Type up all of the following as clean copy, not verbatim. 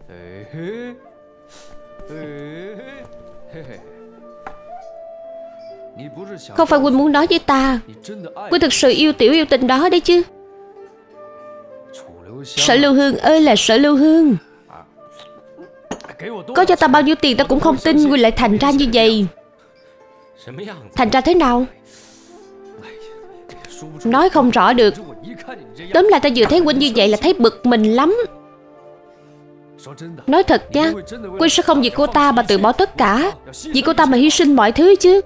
Không phải huynh muốn nói với ta huynh thực sự yêu tiểu yêu tinh đó đấy chứ? Sở Lưu Hương ơi là Sở Lưu Hương, có cho ta bao nhiêu tiền ta cũng không tin huynh lại thành ra như vậy. Thành ra thế nào? Nói không rõ được. Tóm lại ta vừa thấy huynh như vậy là thấy bực mình lắm. Nói thật nha, huynh sẽ không vì cô ta mà từ bỏ tất cả, vì cô ta mà hy sinh mọi thứ chứ.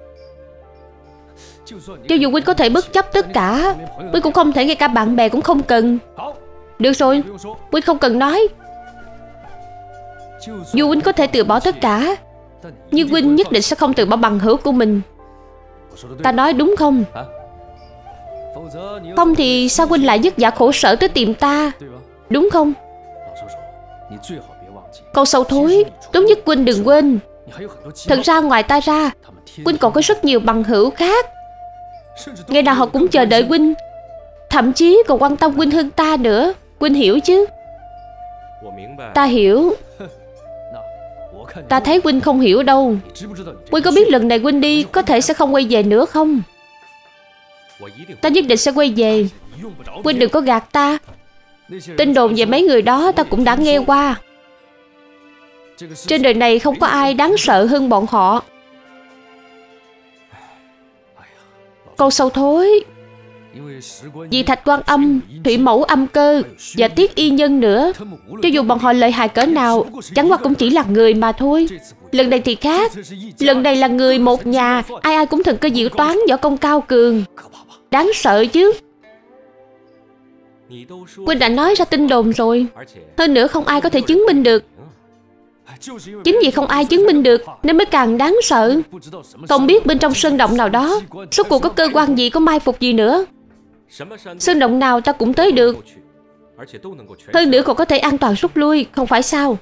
Cho dù huynh có thể bất chấp tất cả, huynh cũng không thể ngay cả bạn bè cũng không cần. Được rồi, huynh không cần nói. Dù huynh có thể từ bỏ tất cả, nhưng huynh nhất định sẽ không từ bỏ bằng hữu của mình. Ta nói đúng không? Không thì sao huynh lại vất vả khổ sở tới tìm ta, đúng không? Con sâu thối, tốt nhất huynh đừng quên, thật ra ngoài ta ra, huynh còn có rất nhiều bằng hữu khác. Ngày nào họ cũng chờ đợi huynh, thậm chí còn quan tâm huynh hơn ta nữa. Huynh hiểu chứ? Ta hiểu. Ta thấy huynh không hiểu đâu. Huynh có biết lần này huynh đi có thể sẽ không quay về nữa không? Ta nhất định sẽ quay về. Huynh đừng có gạt ta. Tin đồn về mấy người đó ta cũng đã nghe qua. Trên đời này không có ai đáng sợ hơn bọn họ. Con sâu thối, vì Thạch Quan Âm, Thủy Mẫu Âm Cơ và Tiết Y Nhân nữa, cho dù bọn họ lợi hại cỡ nào, chẳng qua cũng chỉ là người mà thôi. Lần này thì khác. Lần này là người một nhà, ai ai cũng thần cơ diệu toán, võ công cao cường, đáng sợ chứ. Huynh đã nói ra tin đồn rồi, hơn nữa không ai có thể chứng minh được. Chính vì không ai chứng minh được nên mới càng đáng sợ. Không biết bên trong sơn động nào đó rốt cuộc có cơ quan gì, có mai phục gì nữa. Sơn động nào ta cũng tới được, hơn nữa còn có thể an toàn rút lui, không phải sao?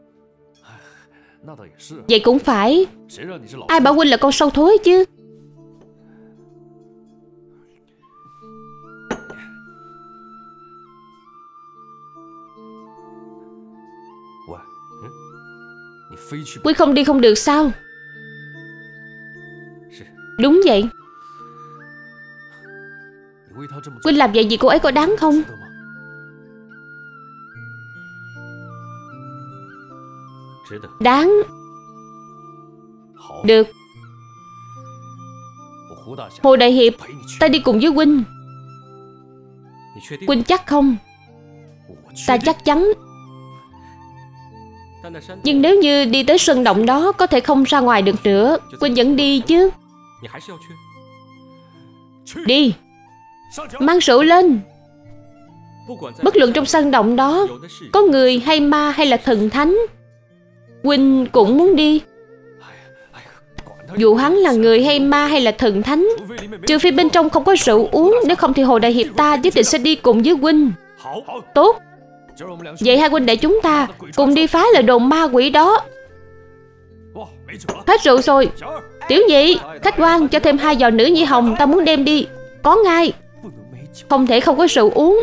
Vậy cũng phải. Ai bảo huynh là con sâu thối chứ? Huynh không đi không được sao? Đúng vậy. Huynh làm vậy vì cô ấy có đáng không? Đáng. Được. Hồ Đại Hiệp, ta đi cùng với huynh. Huynh chắc không? Ta chắc chắn. Nhưng nếu như đi tới sơn động đó có thể không ra ngoài được nữa, huynh vẫn đi chứ? Đi. Mang rượu lên. Bất luận trong sơn động đó có người hay ma hay là thần thánh, huynh cũng muốn đi. Dù hắn là người hay ma hay là thần thánh, trừ phi bên trong không có rượu uống, nếu không thì Hồ Đại Hiệp ta nhất định sẽ đi cùng với huynh. Tốt. Vậy hai huynh đệ chúng ta cùng đi phá lời đồn ma quỷ đó. Hết rượu rồi. Tiểu nhị, khách quan cho thêm 2 giò nữ nhi hồng, ta muốn đem đi. Có ngay. Không thể không có rượu uống.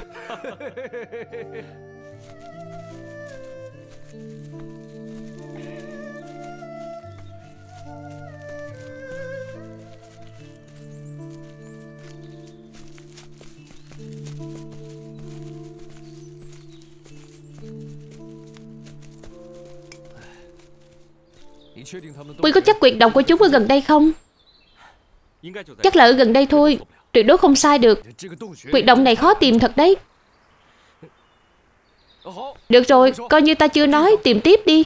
Huynh có chắc quyệt động của chúng ở gần đây không? Chắc là ở gần đây thôi, tuyệt đối không sai được. Quyệt động này khó tìm thật đấy. Được rồi, coi như ta chưa nói, tìm tiếp đi.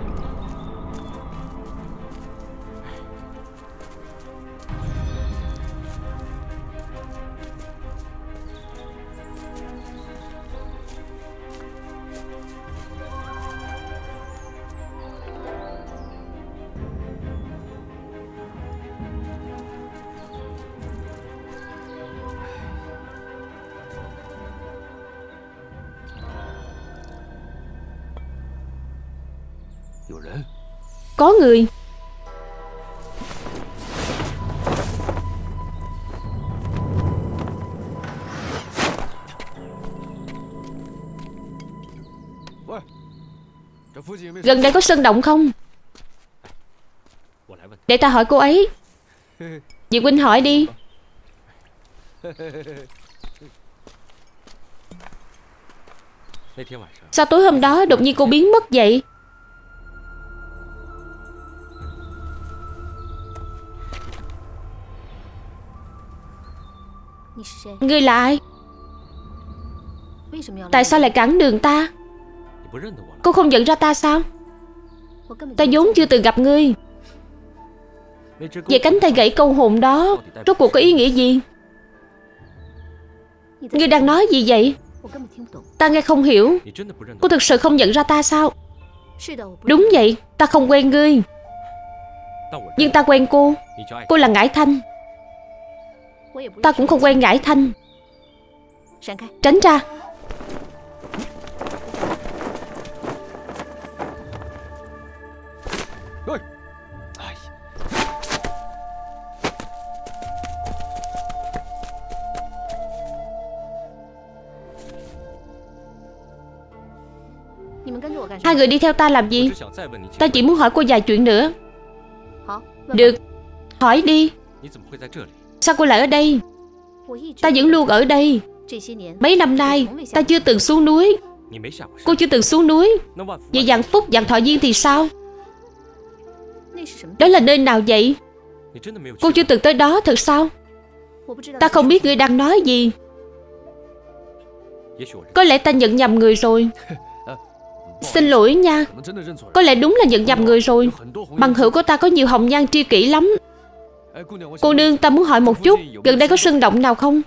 Có người. Gần đây có sơn động không? Để ta hỏi cô ấy. Diệp huynh hỏi đi. Sao tối hôm đó đột nhiên cô biến mất vậy? Ngươi là ai? Tại sao lại cản đường ta? Cô không nhận ra ta sao? Ta vốn chưa từng gặp ngươi. Vậy cánh tay gãy câu hồn đó rốt cuộc có ý nghĩa gì? Ngươi đang nói gì vậy? Ta nghe không hiểu. Cô thực sự không nhận ra ta sao? Đúng vậy, ta không quen ngươi. Nhưng ta quen cô. Cô là Ngải Thanh. Ta cũng không quen Ngải Thanh. Tránh ra. Hai người đi theo ta làm gì? Ta chỉ muốn hỏi cô vài chuyện nữa. Được, hỏi đi. Sao cô lại ở đây? Ta vẫn luôn ở đây. Mấy năm nay ta chưa từng xuống núi. Cô chưa từng xuống núi. Vậy Vạn Phúc, Vạn Thọ Viên thì sao? Đó là nơi nào vậy? Cô chưa từng tới đó thật sao? Ta không biết ngươi đang nói gì. Có lẽ ta nhận nhầm người rồi. Xin lỗi nha. Có lẽ đúng là nhận nhầm người rồi. Bằng hữu của ta có nhiều hồng nhan tri kỷ lắm. Cô nương, ta muốn hỏi một chút, gần đây có sơn động nào không?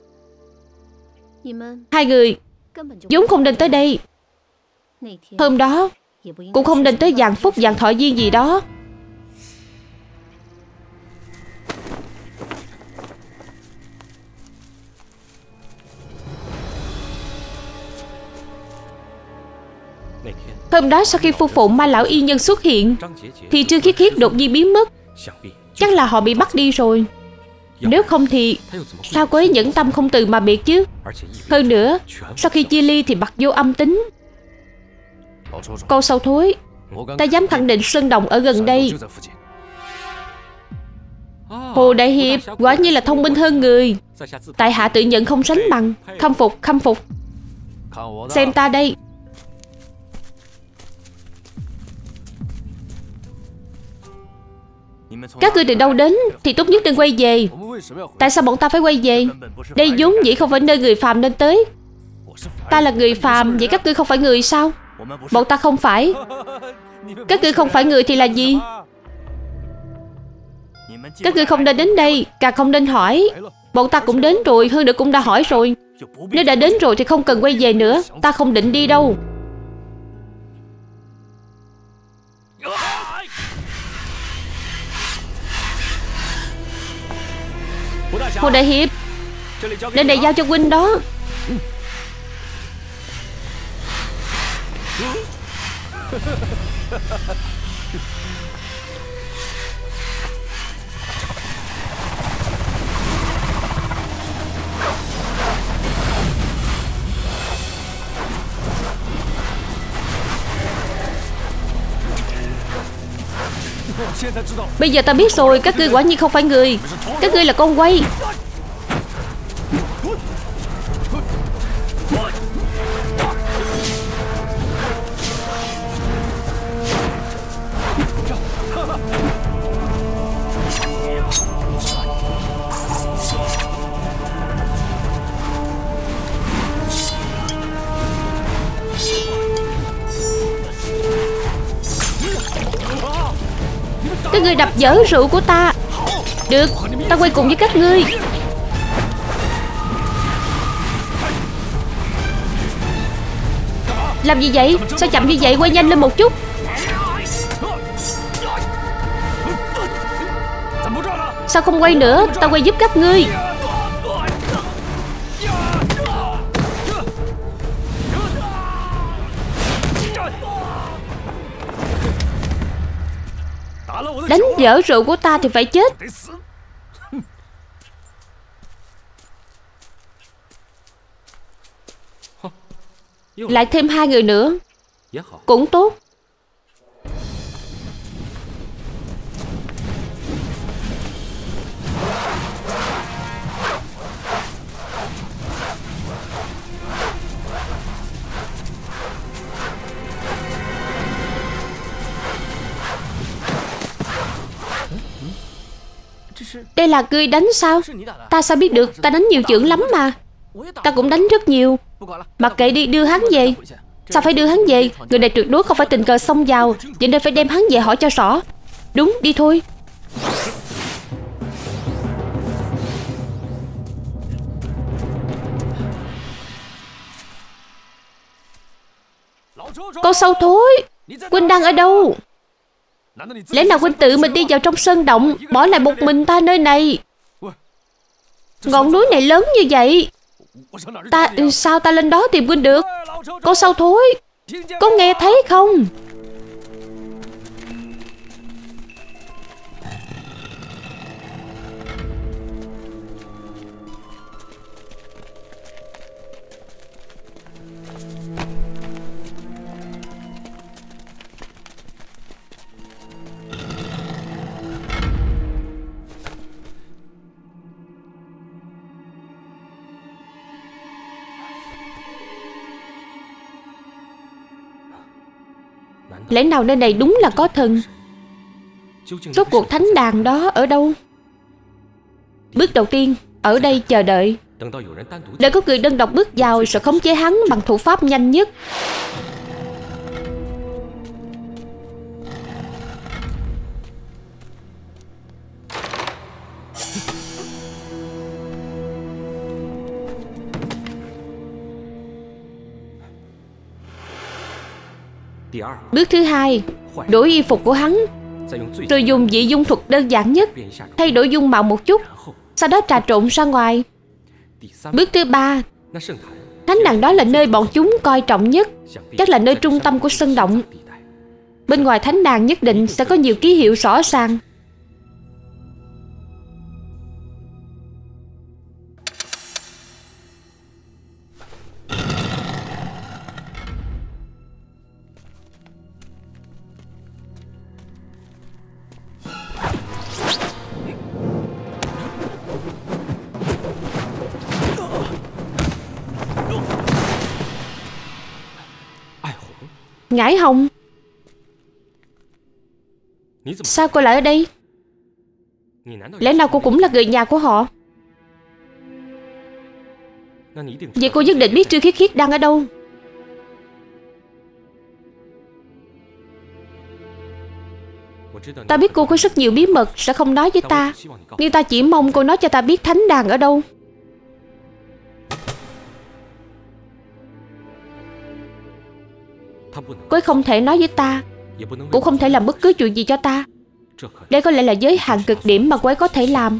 Hai người vốn không nên tới đây. Hôm đó cũng không nên tới Vạn Phúc, Vạn Thọ Viên gì đó. Hôm đó sau khi phu phụ Ma lão y nhân xuất hiện thì Trương Khiết Khiết đột nhiên biến mất. Chắc là họ bị bắt đi rồi. Nếu không thì sao cô ấy nhẫn tâm không từ mà biệt chứ? Hơn nữa, sau khi chia ly thì bặt vô âm tính. Con sâu thối, ta dám khẳng định sơn động ở gần đây. Hồ Đại Hiệp quả nhiên là thông minh hơn người. Tại hạ tự nhận không sánh bằng. Khâm phục, khâm phục. Xem ta đây. Các ngươi từ đâu đến thì tốt nhất đừng quay về. Tại sao bọn ta phải quay về? Đây vốn dĩ không phải nơi người phàm nên tới. Ta là người phàm, vậy các ngươi không phải người sao? Bọn ta không phải. Các ngươi không phải người thì là gì? Các ngươi không nên đến đây, càng không nên hỏi. Bọn ta cũng đến rồi, hơn nữa cũng đã hỏi rồi. Nếu đã đến rồi thì không cần quay về nữa. Ta không định đi đâu. Hồ Đại Hiệp, nơi này giao cho huynh đó. Bây giờ ta biết rồi, các ngươi quả nhiên không phải người. Các ngươi là con quay. Các ngươi đập vỡ rượu của ta. Được, ta quay cùng với các ngươi. Làm gì vậy? Sao chậm như vậy? Quay nhanh lên một chút. Sao không quay nữa? Ta quay giúp các ngươi. Đánh vỡ rượu của ta thì phải chết. Lại thêm hai người nữa cũng tốt. Đây là ngươi đánh sao? Ta sao biết được, ta đánh nhiều chưởng lắm mà. Ta cũng đánh rất nhiều. Mặc kệ đi, đưa hắn về. Sao phải đưa hắn về? Người này tuyệt đối không phải tình cờ xông vào, vậy nên phải đem hắn về hỏi cho rõ. Đúng, đi thôi. Con sâu thối, huynh đang ở đâu? Lẽ nào huynh tự mình đi vào trong sơn động, bỏ lại một mình ta nơi này? Ngọn núi này lớn như vậy, sao ta lên đó tìm huynh được? Con sâu thối, có nghe thấy không? Lẽ nào nơi này đúng là có thần? Rốt cuộc thánh đàn đó ở đâu? Bước đầu tiên, ở đây chờ đợi. Đợi có người đơn độc bước vào rồi khống chế hắn bằng thủ pháp nhanh nhất. Bước thứ hai, đổi y phục của hắn, rồi dùng dị dung thuật đơn giản nhất, thay đổi dung mạo một chút, sau đó trà trộn ra ngoài. Bước thứ ba, thánh đàn đó là nơi bọn chúng coi trọng nhất, chắc là nơi trung tâm của sân động. Bên ngoài thánh đàn nhất định sẽ có nhiều ký hiệu rõ ràng. Ngải Hồng, sao cô lại ở đây? Lẽ nào cô cũng là người nhà của họ? Vậy cô nhất định biết Trư Khiết Khiết đang ở đâu. Ta biết cô có rất nhiều bí mật sẽ không nói với ta, nhưng ta chỉ mong cô nói cho ta biết thánh đàn ở đâu. Cô ấy không thể nói với ta, cũng không thể làm bất cứ chuyện gì cho ta. Đây có lẽ là giới hạn cực điểm mà cô ấy có thể làm.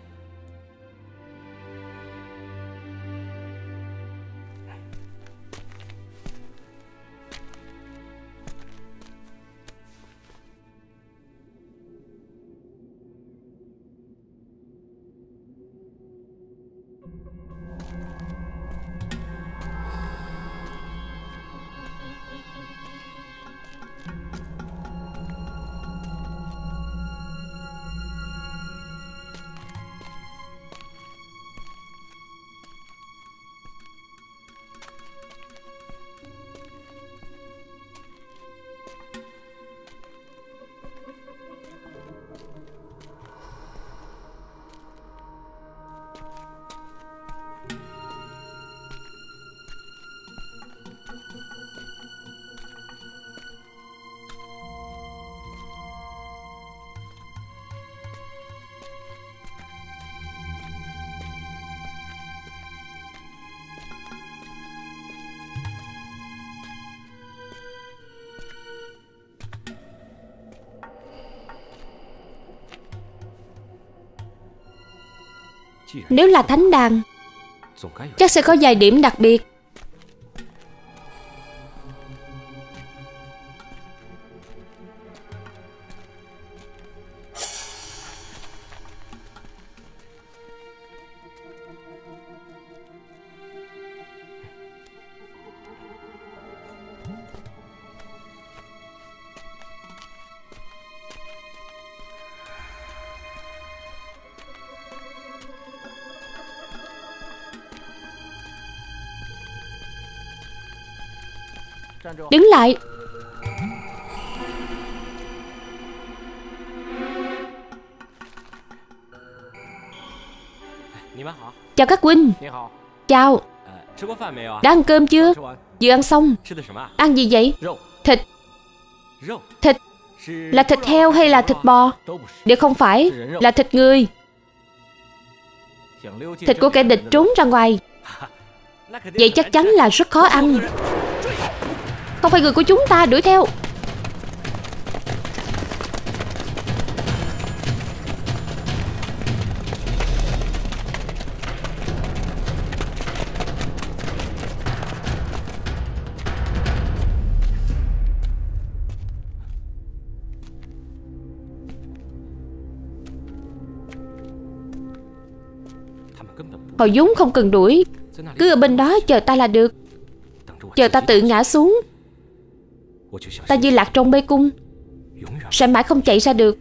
Nếu là thánh đàn, chắc sẽ có vài điểm đặc biệt. Đứng lại. Chào các huynh. Chào. Đã ăn cơm chưa? Vừa ăn xong. Ăn gì vậy? Thịt. Thịt là thịt heo hay là thịt bò? Đều không phải, là thịt người. Thịt của kẻ địch trốn ra ngoài. Vậy chắc chắn là rất khó ăn. Không phải người của chúng ta, đuổi theo. Họ vốn không cần đuổi, cứ ở bên đó chờ ta là được. Chờ ta tự ngã xuống. Ta như lạc trong mê cung, sẽ mãi không chạy ra được.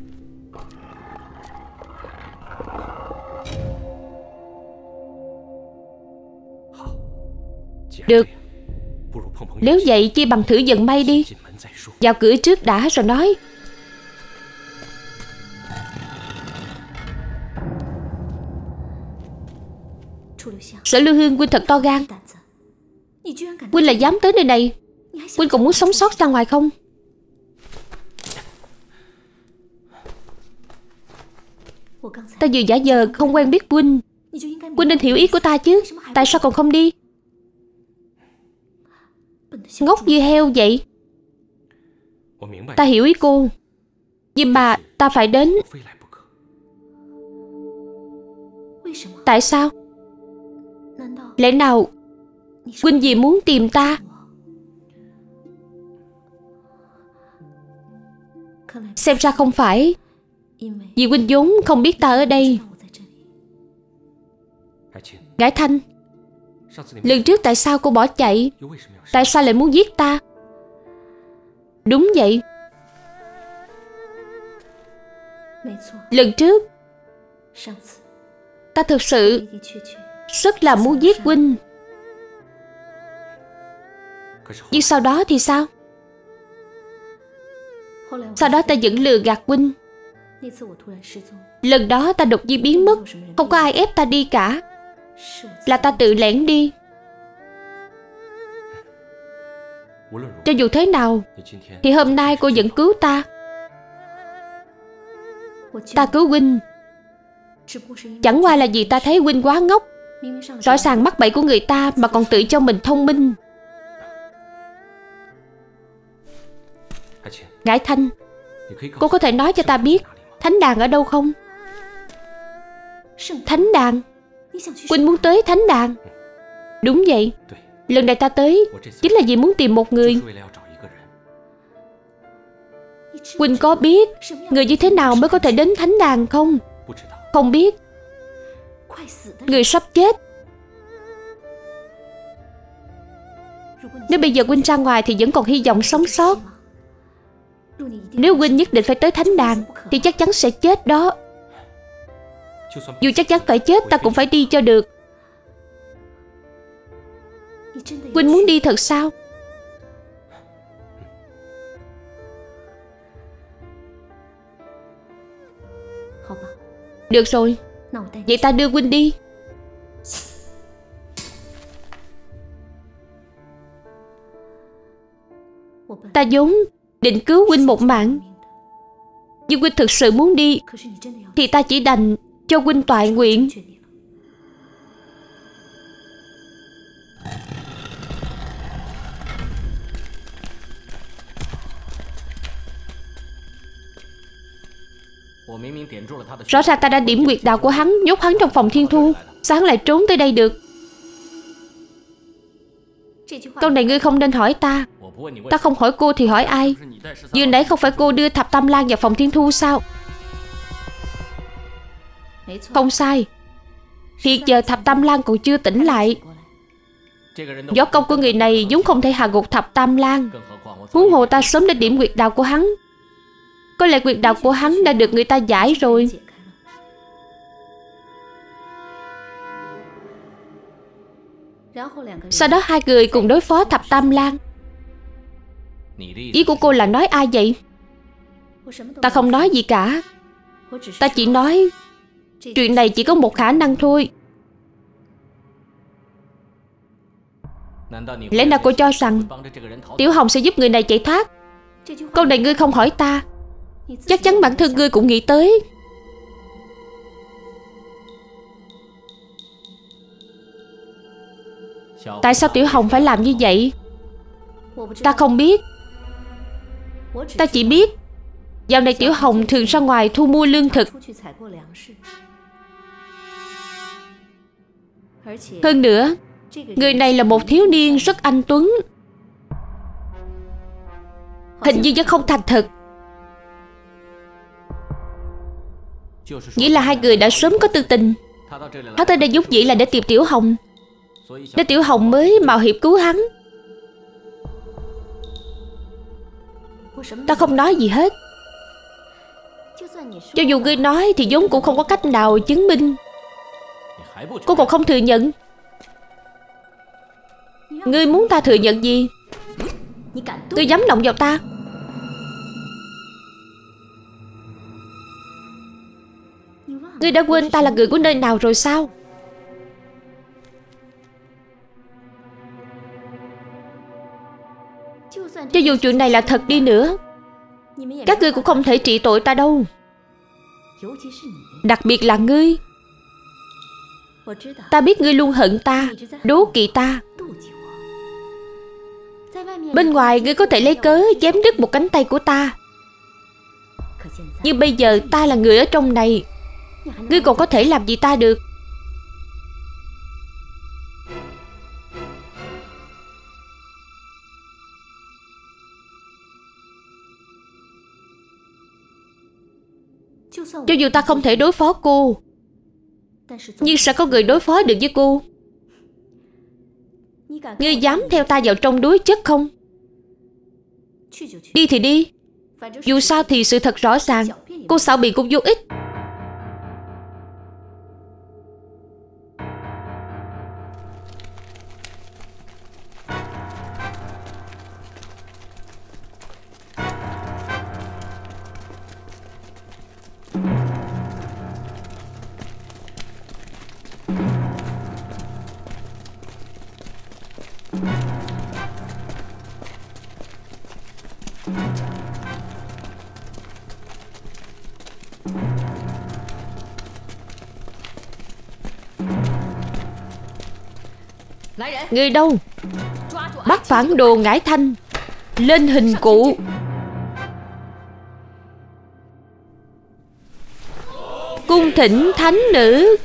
Được. Nếu vậy chi bằng thử vận may đi. Vào cửa trước đã rồi nói. Sở Lưu Hương, huynh thật to gan. Huynh là dám tới nơi này. Huynh còn muốn sống sót ra ngoài không? Ta vừa giả vờ không quen biết huynh. Huynh nên hiểu ý của ta chứ. Tại sao còn không đi? Ngốc như heo vậy. Ta hiểu ý cô, nhưng mà ta phải đến. Tại sao? Lẽ nào huynh vì muốn tìm ta? Xem ra không phải. Vì huynh vốn không biết ta ở đây. Ngải Thanh, lần trước tại sao cô bỏ chạy? Tại sao lại muốn giết ta? Đúng vậy. Lần trước ta thực sự rất là muốn giết huynh. Nhưng sau đó thì sao? Sau đó ta vẫn lừa gạt huynh. Lần đó ta đột nhiên biến mất. Không có ai ép ta đi cả. Là ta tự lẻn đi. Cho dù thế nào thì hôm nay cô vẫn cứu ta. Ta cứu huynh chẳng qua là vì ta thấy huynh quá ngốc. Rõ ràng mắc bẫy của người ta mà còn tự cho mình thông minh. Ngải Thanh, cô có thể nói cho ta biết thánh đàn ở đâu không? Thánh đàn? Huynh muốn tới thánh đàn? Đúng vậy. Lần này ta tới chính là vì muốn tìm một người. Huynh có biết người như thế nào mới có thể đến thánh đàn không? Không biết. Người sắp chết. Nếu bây giờ huynh ra ngoài thì vẫn còn hy vọng sống sót. Nếu huynh nhất định phải tới thánh đàn thì chắc chắn sẽ chết đó. Dù chắc chắn phải chết ta cũng phải đi cho được. Huynh muốn đi thật sao? Được rồi, vậy ta đưa huynh đi. Ta vốn định cứu huynh một mạng, nhưng huynh thực sự muốn đi thì ta chỉ đành cho huynh toại nguyện. Rõ ràng ta đã điểm huyệt đạo của hắn, nhốt hắn trong phòng thiên thu. Sao hắn lại trốn tới đây được? Câu này ngươi không nên hỏi ta. Ta không hỏi cô thì hỏi ai? Vừa nãy không phải cô đưa Thập Tam Lang vào phòng thiên thu sao? Không sai. Hiện giờ Thập Tam Lang còn chưa tỉnh lại. Võ công của người này vốn không thể hạ gục Thập Tam Lang. Huống hồ ta sớm đã điểm huyệt đạo của hắn. Có lẽ huyệt đạo của hắn đã được người ta giải rồi. Sau đó hai người cùng đối phó Thập Tam Lang. Ý của cô là nói ai vậy? Ta không nói gì cả. Ta chỉ nói Chuyện này chỉ có một khả năng thôi. Lẽ nào cô cho rằng Tiểu Hồng sẽ giúp người này chạy thoát? Câu này ngươi không hỏi ta, chắc chắn bản thân ngươi cũng nghĩ tới. Tại sao Tiểu Hồng phải làm như vậy? Ta không biết. Ta chỉ biết dạo này Tiểu Hồng thường ra ngoài thu mua lương thực. Hơn nữa, người này là một thiếu niên rất anh tuấn, hình như vẫn không thành thật. Nghĩa là hai người đã sớm có tư tình. Hắn tới đây vốn dĩ là để tìm Tiểu Hồng, nên Tiểu Hồng mới mạo hiểm cứu hắn. Ta không nói gì hết. Cho dù ngươi nói thì vốn cũng không có cách nào chứng minh. Cô còn không thừa nhận. Ngươi muốn ta thừa nhận gì? Ngươi dám động vào ta? Ngươi đã quên ta là người của nơi nào rồi sao? Cho dù chuyện này là thật đi nữa, các ngươi cũng không thể trị tội ta đâu. Đặc biệt là ngươi. Ta biết ngươi luôn hận ta, đố kỵ ta. Bên ngoài ngươi có thể lấy cớ chém đứt một cánh tay của ta, nhưng bây giờ ta là người ở trong này, ngươi còn có thể làm gì ta được? Cho dù ta không thể đối phó cô, nhưng sẽ có người đối phó được với cô. Ngươi dám theo ta vào trong đối chất không? Đi thì đi. Dù sao thì sự thật rõ ràng, cô xạo biện cũng vô ích. Người đâu? Bắt phản đồ Ngải Thanh, lên hình cụ. Cung thỉnh thánh nữ.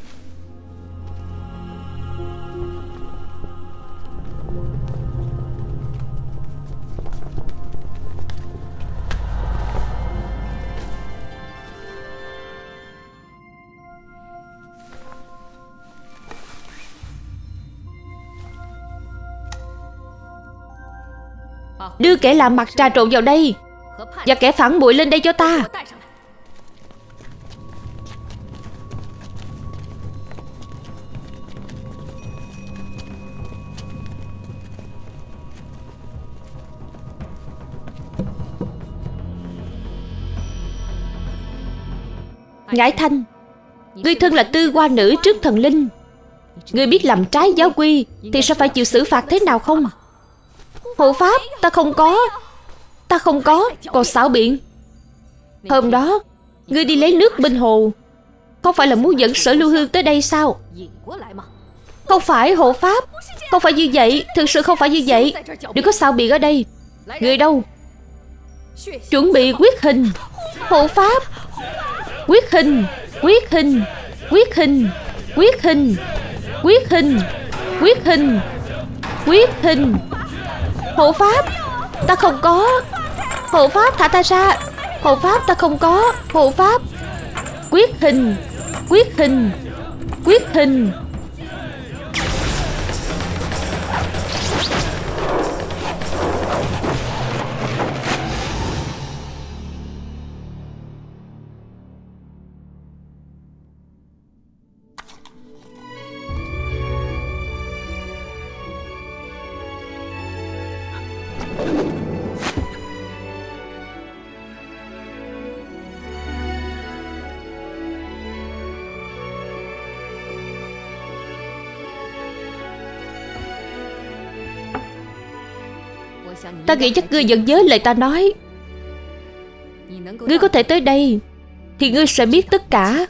Đưa kẻ làm mặt trà trộn vào đây, và kẻ phản bội lên đây cho ta. Ngải Thanh, ngươi thân là tư hoa nữ trước thần linh, ngươi biết làm trái giáo quy thì sẽ phải chịu xử phạt thế nào không? Hộ pháp, ta không có. Ta không có, còn xảo biện. Hôm đó, ngươi đi lấy nước bên hồ, không phải là muốn dẫn Sở Lưu Hương tới đây sao? Không phải hộ pháp, không phải như vậy, thực sự không phải như vậy. Đừng có xạo biện ở đây. Người đâu? Chuẩn bị quyết hình. Hộ pháp. Quyết hình. Quyết hình. Quyết hình. Quyết hình. Quyết hình. Quyết hình. Quyết hình. Hộ pháp, ta không có. Hộ pháp, thả ta ra. Hộ pháp, ta không có. Hộ pháp. Quyết hình. Quyết hình. Quyết hình. Ta nghĩ chắc ngươi vẫn nhớ lời ta nói. Ngươi có thể tới đây thì ngươi sẽ biết tất cả.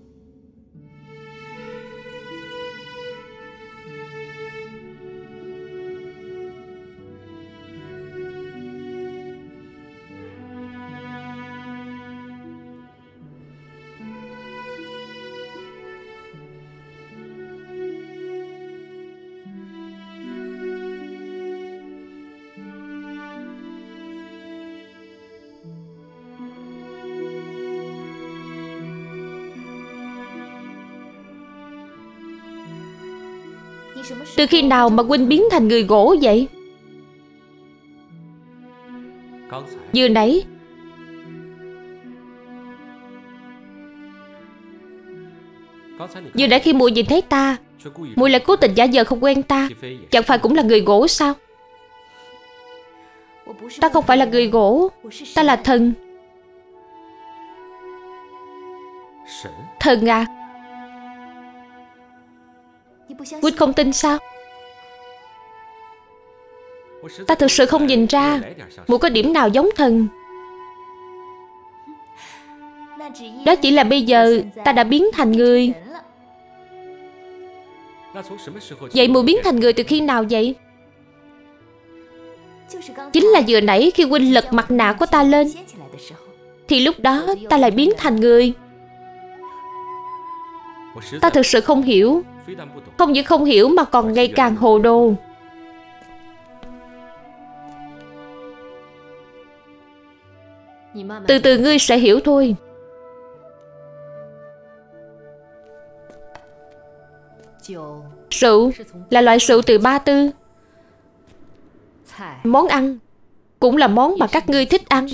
Từ khi nào mà huynh biến thành người gỗ vậy? Vừa nãy khi muội nhìn thấy ta, muội lại cố tình giả vờ không quen ta. Chẳng phải cũng là người gỗ sao? Ta không phải là người gỗ, ta là thần. Thần à? Huynh không tin sao? Ta thực sự không nhìn ra muội có điểm nào giống thần. Đó chỉ là bây giờ ta đã biến thành người. Vậy muội biến thành người từ khi nào vậy? Chính là vừa nãy khi huynh lật mặt nạ của ta lên, thì lúc đó ta lại biến thành người. Ta thực sự không hiểu. Không những không hiểu mà còn ngày càng hồ đồ. Từ từ ngươi sẽ hiểu thôi. Rượu là loại rượu từ Ba Tư. Món ăn cũng là món mà các ngươi thích ăn.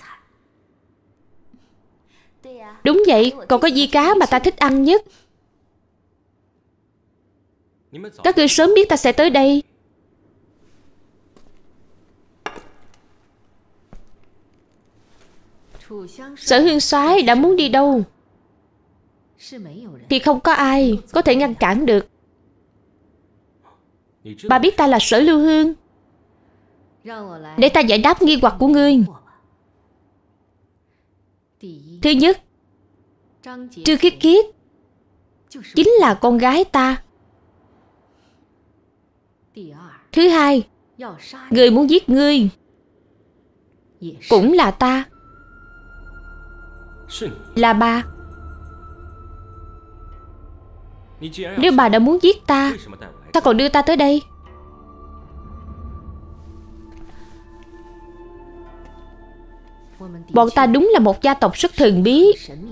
Đúng vậy, còn có di cá mà ta thích ăn nhất. Các ngươi sớm biết ta sẽ tới đây. Sở Hương Soái đã muốn đi đâu thì không có ai có thể ngăn cản được. Bà biết ta là Sở Lưu Hương, để ta giải đáp nghi hoặc của ngươi. Thứ nhất, Trư Khiết Khiết chính là con gái ta. Thứ hai, người muốn giết ngươi cũng là ta, là bà. Nếu bà đã muốn giết ta, sao còn đưa ta tới đây? Bọn ta đúng là một gia tộc rất thần bí.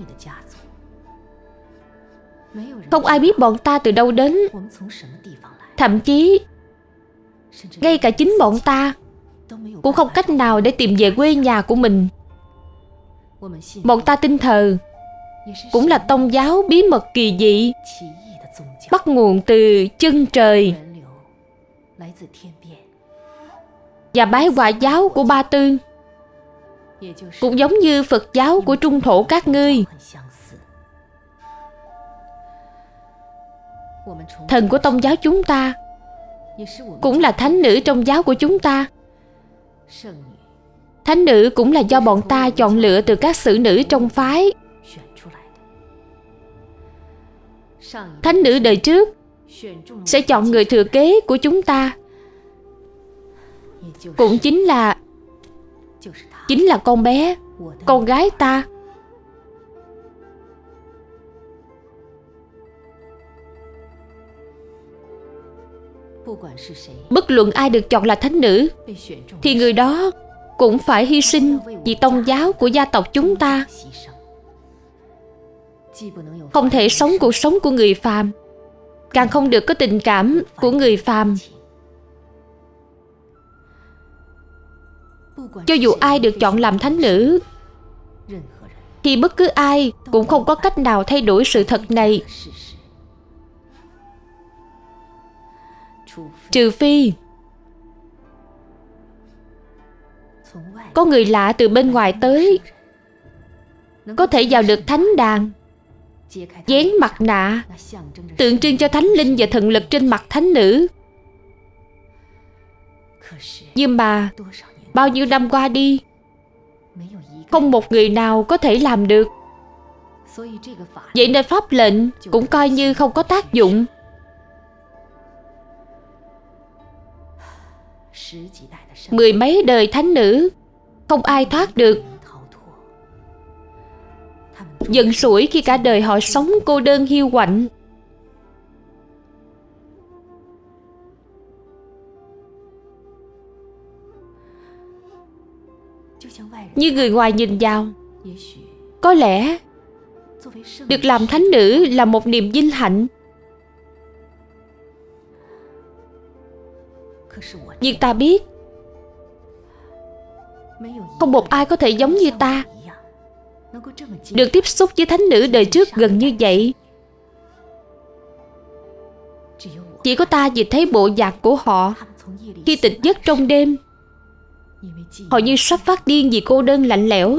Không ai biết bọn ta từ đâu đến. Thậm chí ngay cả chính bọn ta cũng không cách nào để tìm về quê nhà của mình. Bọn ta tin thờ cũng là tôn giáo bí mật kỳ dị, bắt nguồn từ chân trời, và bái Hỏa giáo của Ba Tư cũng giống như Phật giáo của Trung thổ các ngươi. Thần của tôn giáo chúng ta cũng là thánh nữ trong giáo của chúng ta. Thánh nữ cũng là do bọn ta chọn lựa từ các sử nữ trong phái. Thánh nữ đời trước sẽ chọn người thừa kế của chúng ta, cũng chính là con bé, con gái ta. Bất luận ai được chọn là thánh nữ thì người đó cũng phải hy sinh vì tôn giáo của gia tộc chúng ta. Không thể sống cuộc sống của người phàm, càng không được có tình cảm của người phàm. Cho dù ai được chọn làm thánh nữ thì bất cứ ai cũng không có cách nào thay đổi sự thật này. Trừ phi có người lạ từ bên ngoài tới, có thể vào được thánh đàn, vén mặt nạ tượng trưng cho thánh linh và thần lực trên mặt thánh nữ. Nhưng mà bao nhiêu năm qua đi, không một người nào có thể làm được. Vậy nên pháp lệnh cũng coi như không có tác dụng. Mười mấy đời thánh nữ, không ai thoát được. Giận sủi khi cả đời họ sống cô đơn hiu quạnh. Như người ngoài nhìn vào, có lẽ được làm thánh nữ là một niềm vinh hạnh. Nhưng ta biết, không một ai có thể giống như ta, được tiếp xúc với thánh nữ đời trước gần như vậy. Chỉ có ta nhìn thấy bộ dạng của họ khi tỉnh giấc trong đêm. Họ như sắp phát điên vì cô đơn lạnh lẽo.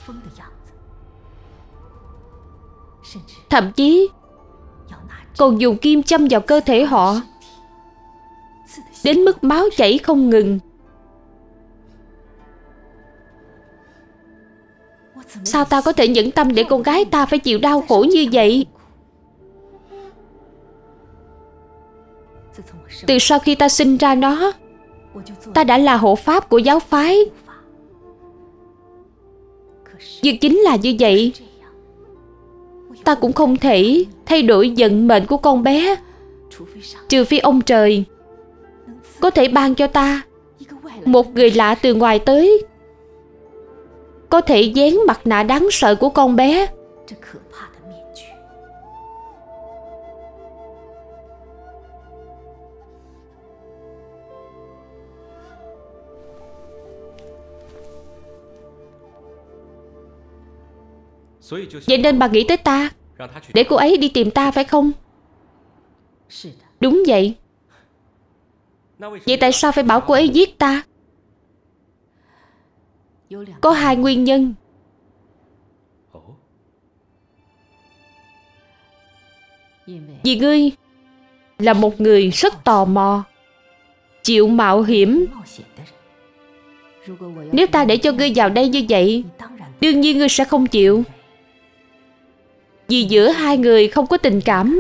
Thậm chí còn dùng kim châm vào cơ thể họ, đến mức máu chảy không ngừng. Sao ta có thể nhẫn tâm để con gái ta phải chịu đau khổ như vậy? Từ sau khi ta sinh ra nó, ta đã là hộ pháp của giáo phái. Nhưng chính là như vậy, ta cũng không thể thay đổi vận mệnh của con bé, trừ phi ông trời có thể ban cho ta một người lạ từ ngoài tới, có thể dán mặt nạ đáng sợ của con bé. Vậy nên bà nghĩ tới ta, để cô ấy đi tìm ta phải không? Đúng vậy. Vậy tại sao phải bảo cô ấy giết ta? Có hai nguyên nhân. Vì ngươi là một người rất tò mò, chịu mạo hiểm. Nếu ta để cho ngươi vào đây như vậy, đương nhiên ngươi sẽ không chịu. Vì giữa hai người không có tình cảm.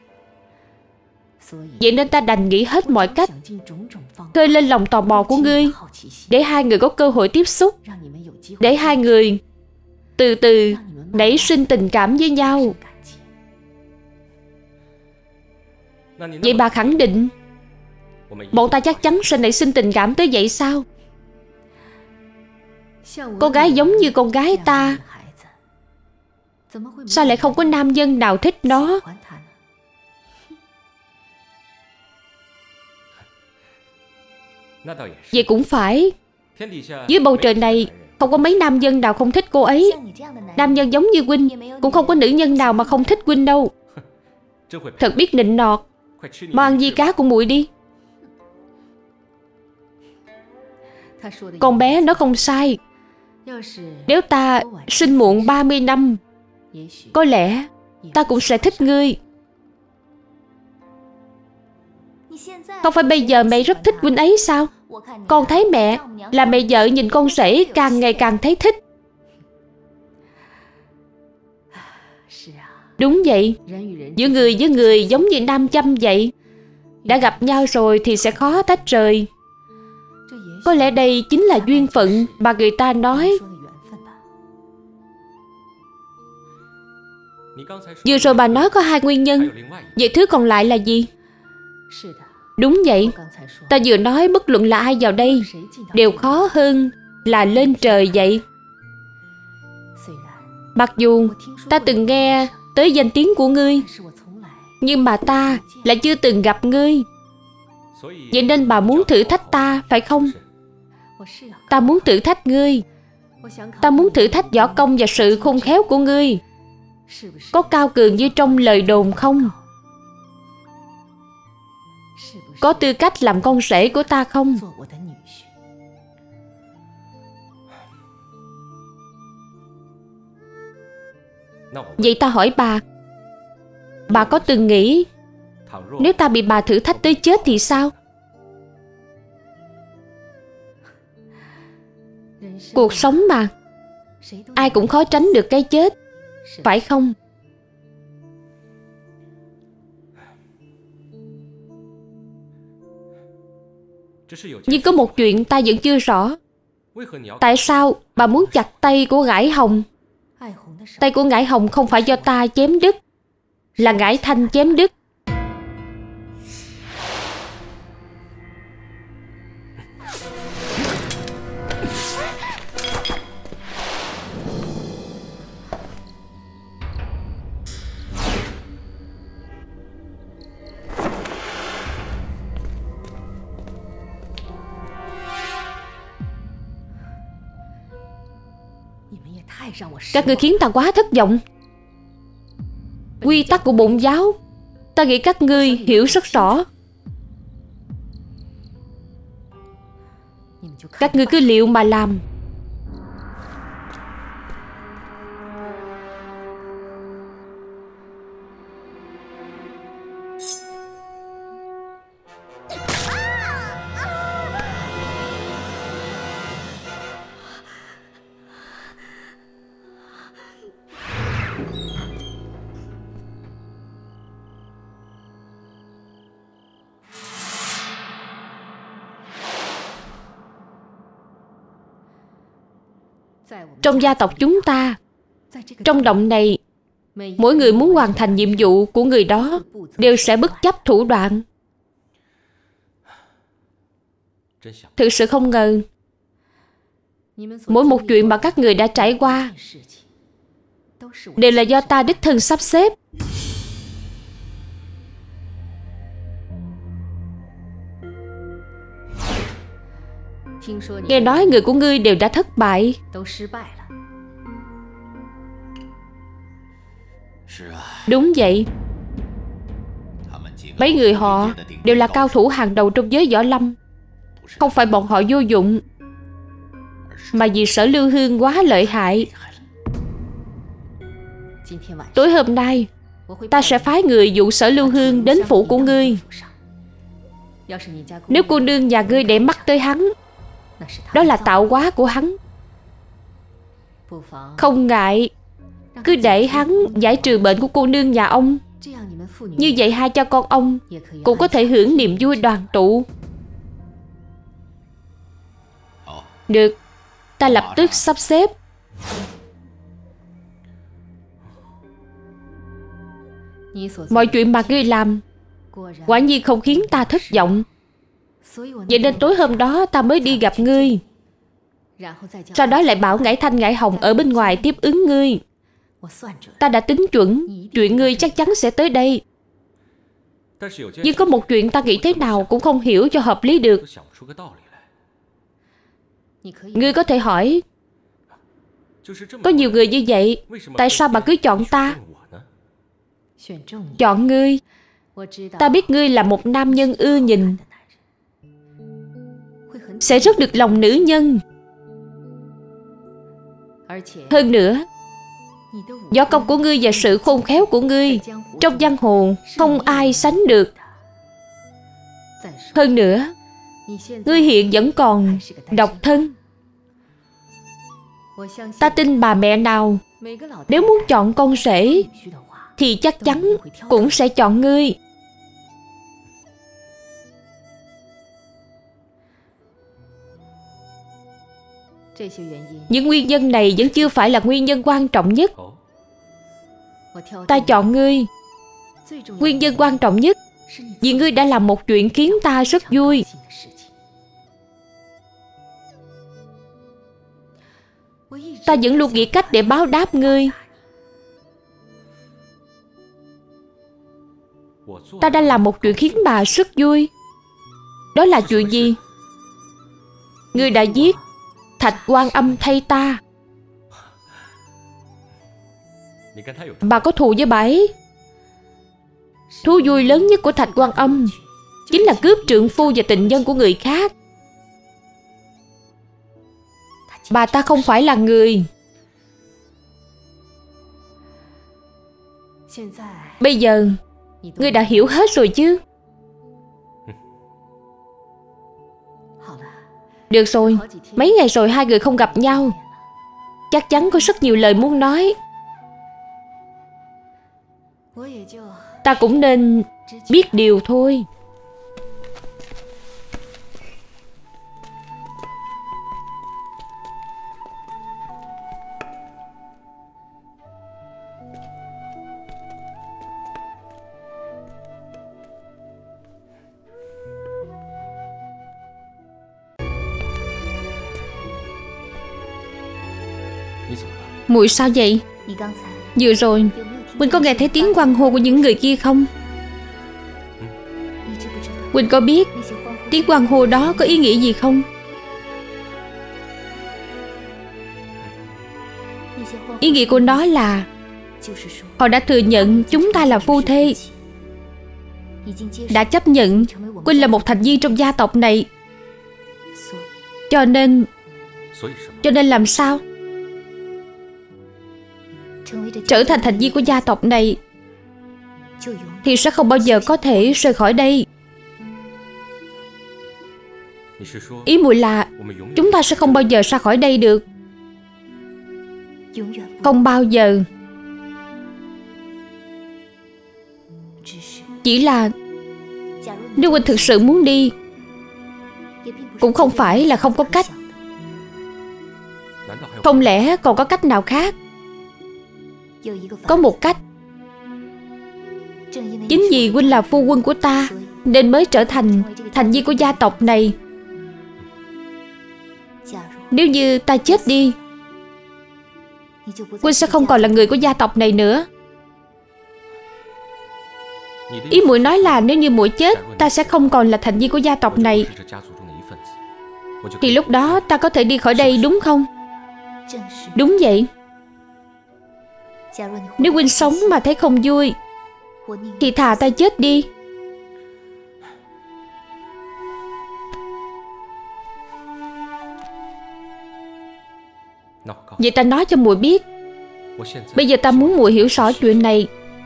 Vậy nên ta đành nghĩ hết mọi cách khơi lên lòng tò mò của ngươi, để hai người có cơ hội tiếp xúc, để hai người từ từ nảy sinh tình cảm với nhau. Vậy bà khẳng định bọn ta chắc chắn sẽ nảy sinh tình cảm tới vậy sao? Con gái giống như con gái ta, sao lại không có nam nhân nào thích nó? Vậy cũng phải. Dưới bầu trời này không có mấy nam nhân nào không thích cô ấy. Nam nhân giống như huynh, cũng không có nữ nhân nào mà không thích huynh đâu. Thật biết nịnh nọt. Mau ăn di cá của muội đi. Con bé nó không sai. Nếu ta sinh muộn 30 năm, có lẽ ta cũng sẽ thích ngươi. Không phải bây giờ mẹ rất thích huynh ấy sao? Con thấy mẹ là mẹ vợ nhìn con rể càng ngày càng thấy thích. Đúng vậy. Giữa người với người giống như nam châm vậy. Đã gặp nhau rồi thì sẽ khó tách rời. Có lẽ đây chính là duyên phận mà người ta nói. Vừa rồi bà nói có hai nguyên nhân. Vậy thứ còn lại là gì? Đúng vậy. Ta vừa nói bất luận là ai vào đây đều khó hơn là lên trời vậy. Mặc dù ta từng nghe tới danh tiếng của ngươi, nhưng mà ta lại chưa từng gặp ngươi. Vậy nên bà muốn thử thách ta, phải không? Ta muốn thử thách ngươi. Ta muốn thử thách võ công và sự khôn khéo của ngươi. Có cao cường như trong lời đồn không? Có tư cách làm con rể của ta không? Vậy ta hỏi bà có từng nghĩ nếu ta bị bà thử thách tới chết thì sao? Cuộc sống mà, ai cũng khó tránh được cái chết, phải không? Nhưng có một chuyện ta vẫn chưa rõ. Tại sao bà muốn chặt tay của Ngải Hồng? Tay của Ngải Hồng không phải do ta chém đứt, là Ngải Thanh chém đứt. Các ngươi khiến ta quá thất vọng. Quy tắc của bổn giáo, ta nghĩ các ngươi hiểu rất rõ. Các ngươi cứ liệu mà làm. Trong gia tộc chúng ta, trong động này, mỗi người muốn hoàn thành nhiệm vụ của người đó đều sẽ bất chấp thủ đoạn. Thực sự không ngờ, mỗi một chuyện mà các người đã trải qua đều là do ta đích thân sắp xếp. Nghe nói người của ngươi đều đã thất bại. Đúng vậy. Mấy người họ đều là cao thủ hàng đầu trong giới võ lâm. Không phải bọn họ vô dụng, mà vì Sở Lưu Hương quá lợi hại. Tối hôm nay, ta sẽ phái người dụ Sở Lưu Hương đến phủ của ngươi. Nếu cô nương nhà ngươi để mắt tới hắn, đó là tạo hóa của hắn. Không ngại, cứ để hắn giải trừ bệnh của cô nương nhà ông. Như vậy hai cha con ông cũng có thể hưởng niềm vui đoàn tụ. Được, ta lập tức sắp xếp. Mọi chuyện mà ngươi làm quả nhiên không khiến ta thất vọng. Vậy nên tối hôm đó ta mới đi gặp ngươi. Sau đó lại bảo Ngải Thanh Ngải Hồng ở bên ngoài tiếp ứng ngươi. Ta đã tính chuẩn chuyện ngươi chắc chắn sẽ tới đây. Nhưng có một chuyện ta nghĩ thế nào cũng không hiểu cho hợp lý được. Ngươi có thể hỏi, có nhiều người như vậy, tại sao bà cứ chọn ta? Chọn ngươi, ta biết ngươi là một nam nhân ưa nhìn, sẽ rất được lòng nữ nhân. Hơn nữa, võ công của ngươi và sự khôn khéo của ngươi trong giang hồ không ai sánh được. Hơn nữa, ngươi hiện vẫn còn độc thân. Ta tin bà mẹ nào nếu muốn chọn con rể thì chắc chắn cũng sẽ chọn ngươi. Những nguyên nhân này vẫn chưa phải là nguyên nhân quan trọng nhất. Ta chọn ngươi, nguyên nhân quan trọng nhất vì ngươi đã làm một chuyện khiến ta rất vui. Ta vẫn luôn nghĩ cách để báo đáp ngươi. Ta đã làm một chuyện khiến bà rất vui. Đó là chuyện gì? Ngươi đã giết Thạch Quan Âm thay ta. Bà có thù với bà ấy. Thú vui lớn nhất của Thạch Quan Âm chính là cướp trượng phu và tình nhân của người khác. Bà ta không phải là người. Bây giờ ngươi đã hiểu hết rồi chứ? Được rồi, mấy ngày rồi hai người không gặp nhau, chắc chắn có rất nhiều lời muốn nói. Ta cũng nên biết điều thôi. Muội sao vậy? Vừa rồi Huynh có nghe thấy tiếng hoan hô của những người kia không? Huynh có biết tiếng hoan hô đó có ý nghĩa gì không? Ý nghĩa của nó là họ đã thừa nhận chúng ta là phu thê, đã chấp nhận Huynh là một thành viên trong gia tộc này. Cho nên làm sao? Trở thành thành viên của gia tộc này thì sẽ không bao giờ có thể rời khỏi đây. Ý muội là chúng ta sẽ không bao giờ ra khỏi đây được. Không bao giờ. Chỉ là nếu Huynh thực sự muốn đi, cũng không phải là không có cách. Không lẽ còn có cách nào khác? Có một cách. Chính vì Huynh là phu quân của ta nên mới trở thành thành viên của gia tộc này. Nếu như ta chết đi, Huynh sẽ không còn là người của gia tộc này nữa. Ý muội nói là nếu như muội chết, ta sẽ không còn là thành viên của gia tộc này, thì lúc đó ta có thể đi khỏi đây đúng không? Đúng vậy. Nếu Huynh sống mà thấy không vui thì thà ta chết đi. Vậy ta nói cho muội biết, bây giờ ta muốn muội hiểu rõ chuyện này.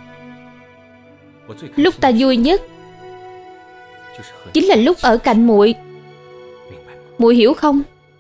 Lúc ta vui nhất chính là lúc ở cạnh muội. Muội hiểu không?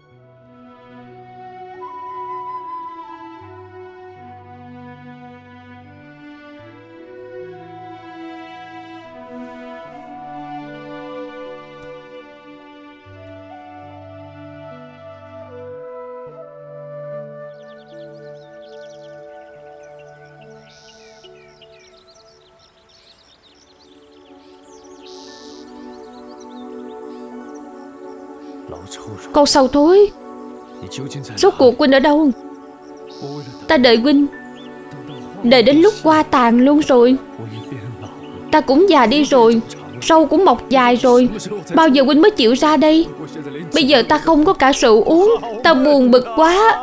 Con sâu thối, rốt cuộc Huynh ở đâu? Ta đợi Huynh đợi đến lúc hoa tàn luôn rồi. Ta cũng già đi rồi, râu cũng mọc dài rồi. Bao giờ Huynh mới chịu ra đây? Bây giờ ta không có cả rượu uống, ta buồn bực quá.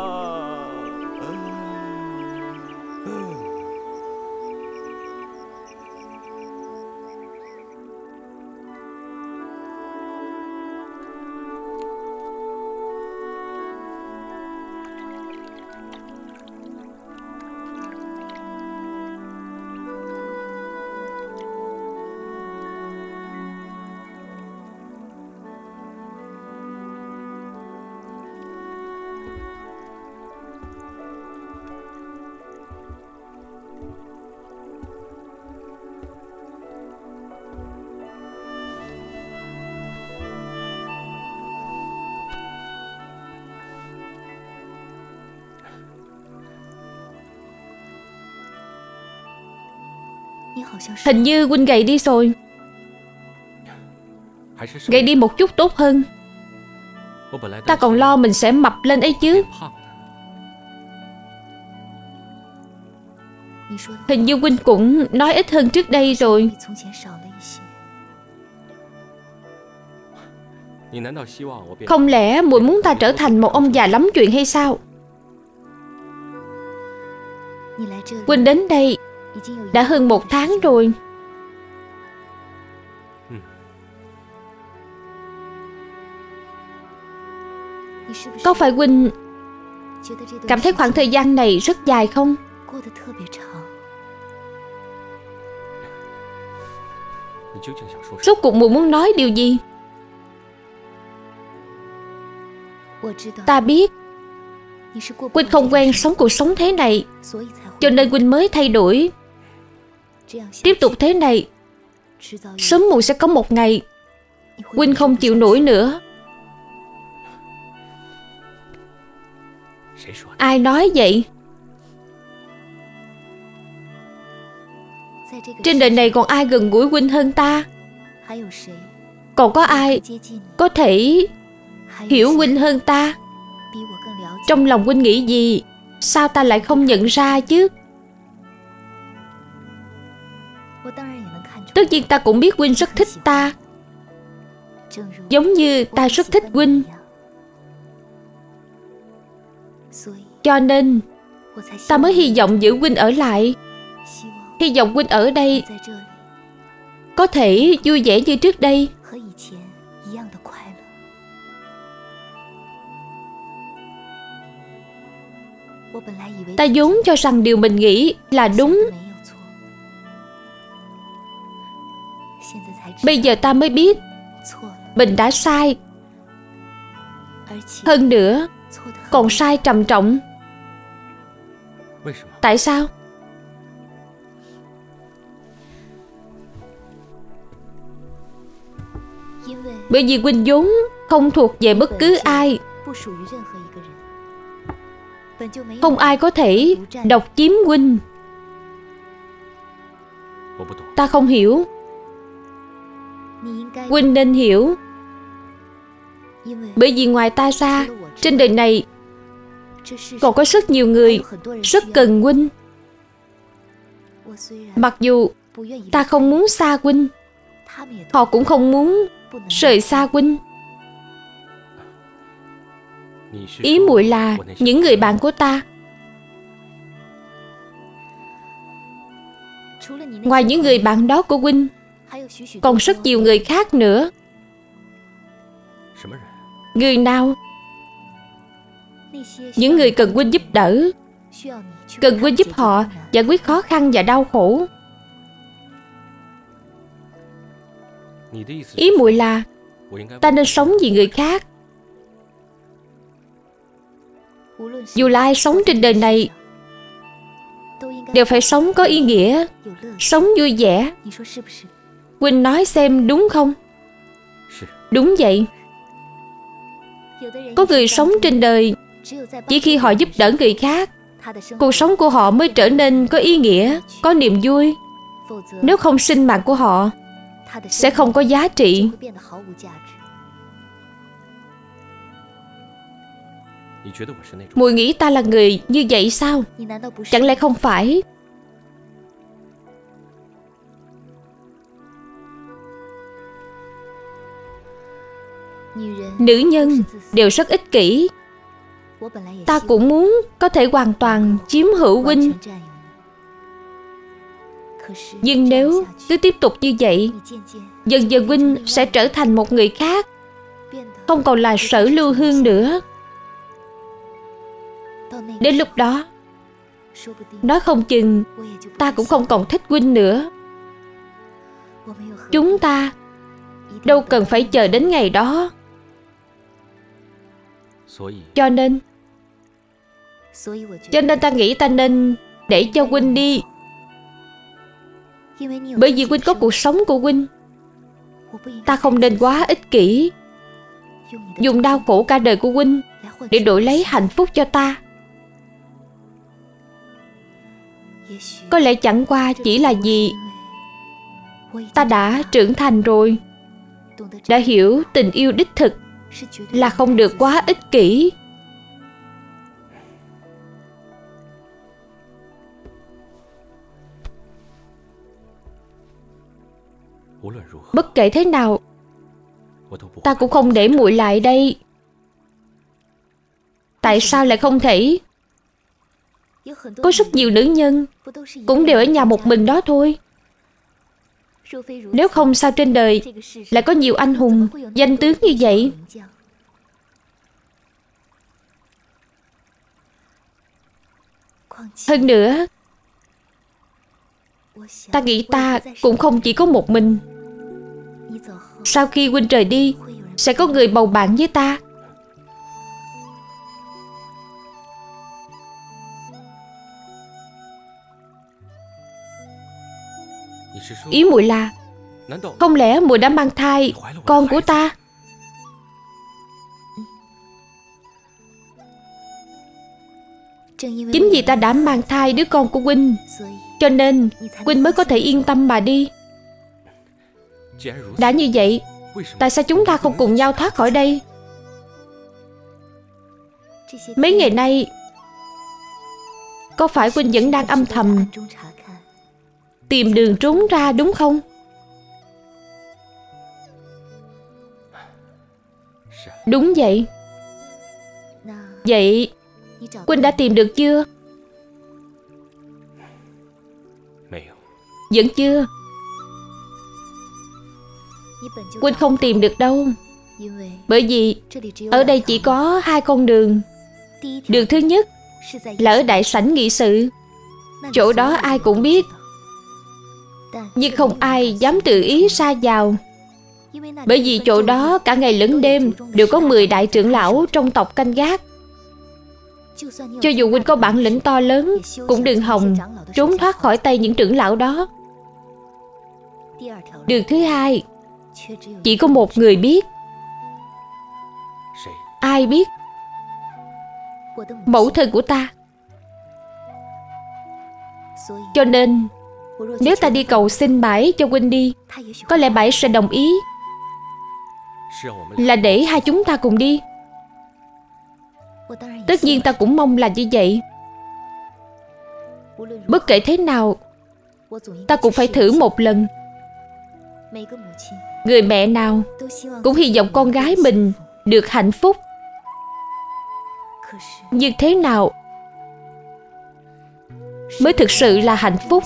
Hình như Huynh gầy đi rồi. Gầy đi một chút tốt hơn. Ta còn lo mình sẽ mập lên ấy chứ. Hình như Huynh cũng nói ít hơn trước đây rồi. Không lẽ muội muốn ta trở thành một ông già lắm chuyện hay sao? Huynh đến đây đã hơn 1 tháng rồi. Có phải Huynh cảm thấy khoảng thời gian này rất dài không? Rốt cuộc muội muốn nói điều gì? Ta biết huynh không quen sống cuộc sống thế này, cho nên huynh mới thay đổi. Tiếp tục thế này, sớm muộn sẽ có một ngày huynh không chịu nổi nữa. Ai nói vậy? Trên đời này còn ai gần gũi huynh hơn ta? Còn có ai có thể hiểu huynh hơn ta? Trong lòng huynh nghĩ gì, sao ta lại không nhận ra chứ? Tất nhiên ta cũng biết huynh rất thích ta, giống như ta rất thích huynh. Cho nên ta mới hy vọng giữ huynh ở lại, hy vọng huynh ở đây có thể vui vẻ như trước đây. Ta vốn cho rằng điều mình nghĩ là đúng, bây giờ ta mới biết mình đã sai. Hơn nữa còn sai trầm trọng. Tại sao? Bởi vì huynh vốn không thuộc về bất cứ ai, không ai có thể độc chiếm huynh. Ta không hiểu, huynh nên hiểu. Bởi vì ngoài ta ra, trên đời này còn có rất nhiều người rất cần huynh. Mặc dù ta không muốn xa huynh, họ cũng không muốn rời xa huynh. Ý muội là những người bạn của ta, ngoài những người bạn đó của huynh, còn rất nhiều người khác nữa. Người nào? Những người cần huynh giúp đỡ, cần huynh giúp họ giải quyết khó khăn và đau khổ. Ý muội là ta nên sống vì người khác. Dù là ai sống trên đời này đều phải sống có ý nghĩa, sống vui vẻ. Huynh nói xem đúng không? Đúng vậy. Có người sống trên đời chỉ khi họ giúp đỡ người khác, cuộc sống của họ mới trở nên có ý nghĩa, có niềm vui. Nếu không, sinh mạng của họ sẽ không có giá trị. Muội nghĩ ta là người như vậy sao? Chẳng lẽ không phải? Nữ nhân đều rất ích kỷ. Ta cũng muốn có thể hoàn toàn chiếm hữu huynh. Nhưng nếu cứ tiếp tục như vậy, dần dần huynh sẽ trở thành một người khác, không còn là Sở Lưu Hương nữa. Đến lúc đó, nói không chừng ta cũng không còn thích huynh nữa. Chúng ta đâu cần phải chờ đến ngày đó. Cho nên ta nghĩ ta nên để cho huynh đi. Bởi vì huynh có cuộc sống của huynh. Ta không nên quá ích kỷ, dùng đau khổ cả đời của huynh để đổi lấy hạnh phúc cho ta. Có lẽ chẳng qua chỉ là vì ta đã trưởng thành rồi, đã hiểu tình yêu đích thực là không được quá ích kỷ. Bất kể thế nào, ta cũng không để muội lại đây. Tại sao lại không thể? Có rất nhiều nữ nhân cũng đều ở nhà một mình đó thôi. Nếu không, sao trên đời lại có nhiều anh hùng danh tướng như vậy? Hơn nữa, ta nghĩ ta cũng không chỉ có một mình. Sau khi huynh rời đi, sẽ có người bầu bạn với ta. Ý muội là không lẽ muội đã mang thai con của ta? Chính vì ta đã mang thai đứa con của huynh, cho nên huynh mới có thể yên tâm mà đi. Đã như vậy, tại sao chúng ta không cùng nhau thoát khỏi đây? Mấy ngày nay, có phải huynh vẫn đang âm thầm tìm đường trốn ra đúng không? Đúng vậy. Vậy huynh đã tìm được chưa? Vẫn chưa. Huynh không tìm được đâu. Bởi vì ở đây chỉ có hai con đường. Đường thứ nhất là ở đại sảnh nghị sự. Chỗ đó ai cũng biết, nhưng không ai dám tự ý sa vào. Bởi vì chỗ đó cả ngày lẫn đêm đều có 10 đại trưởng lão trong tộc canh gác. Cho dù huynh có bản lĩnh to lớn, cũng đừng hòng trốn thoát khỏi tay những trưởng lão đó. Đường thứ hai chỉ có một người biết. Ai biết? Mẫu thân của ta. Cho nên nếu ta đi cầu xin bà ấy cho huynh đi, có lẽ bà ấy sẽ đồng ý, là để hai chúng ta cùng đi. Tất nhiên ta cũng mong là như vậy. Bất kể thế nào, ta cũng phải thử một lần. Người mẹ nào cũng hy vọng con gái mình được hạnh phúc. Nhưng thế nào mới thực sự là hạnh phúc?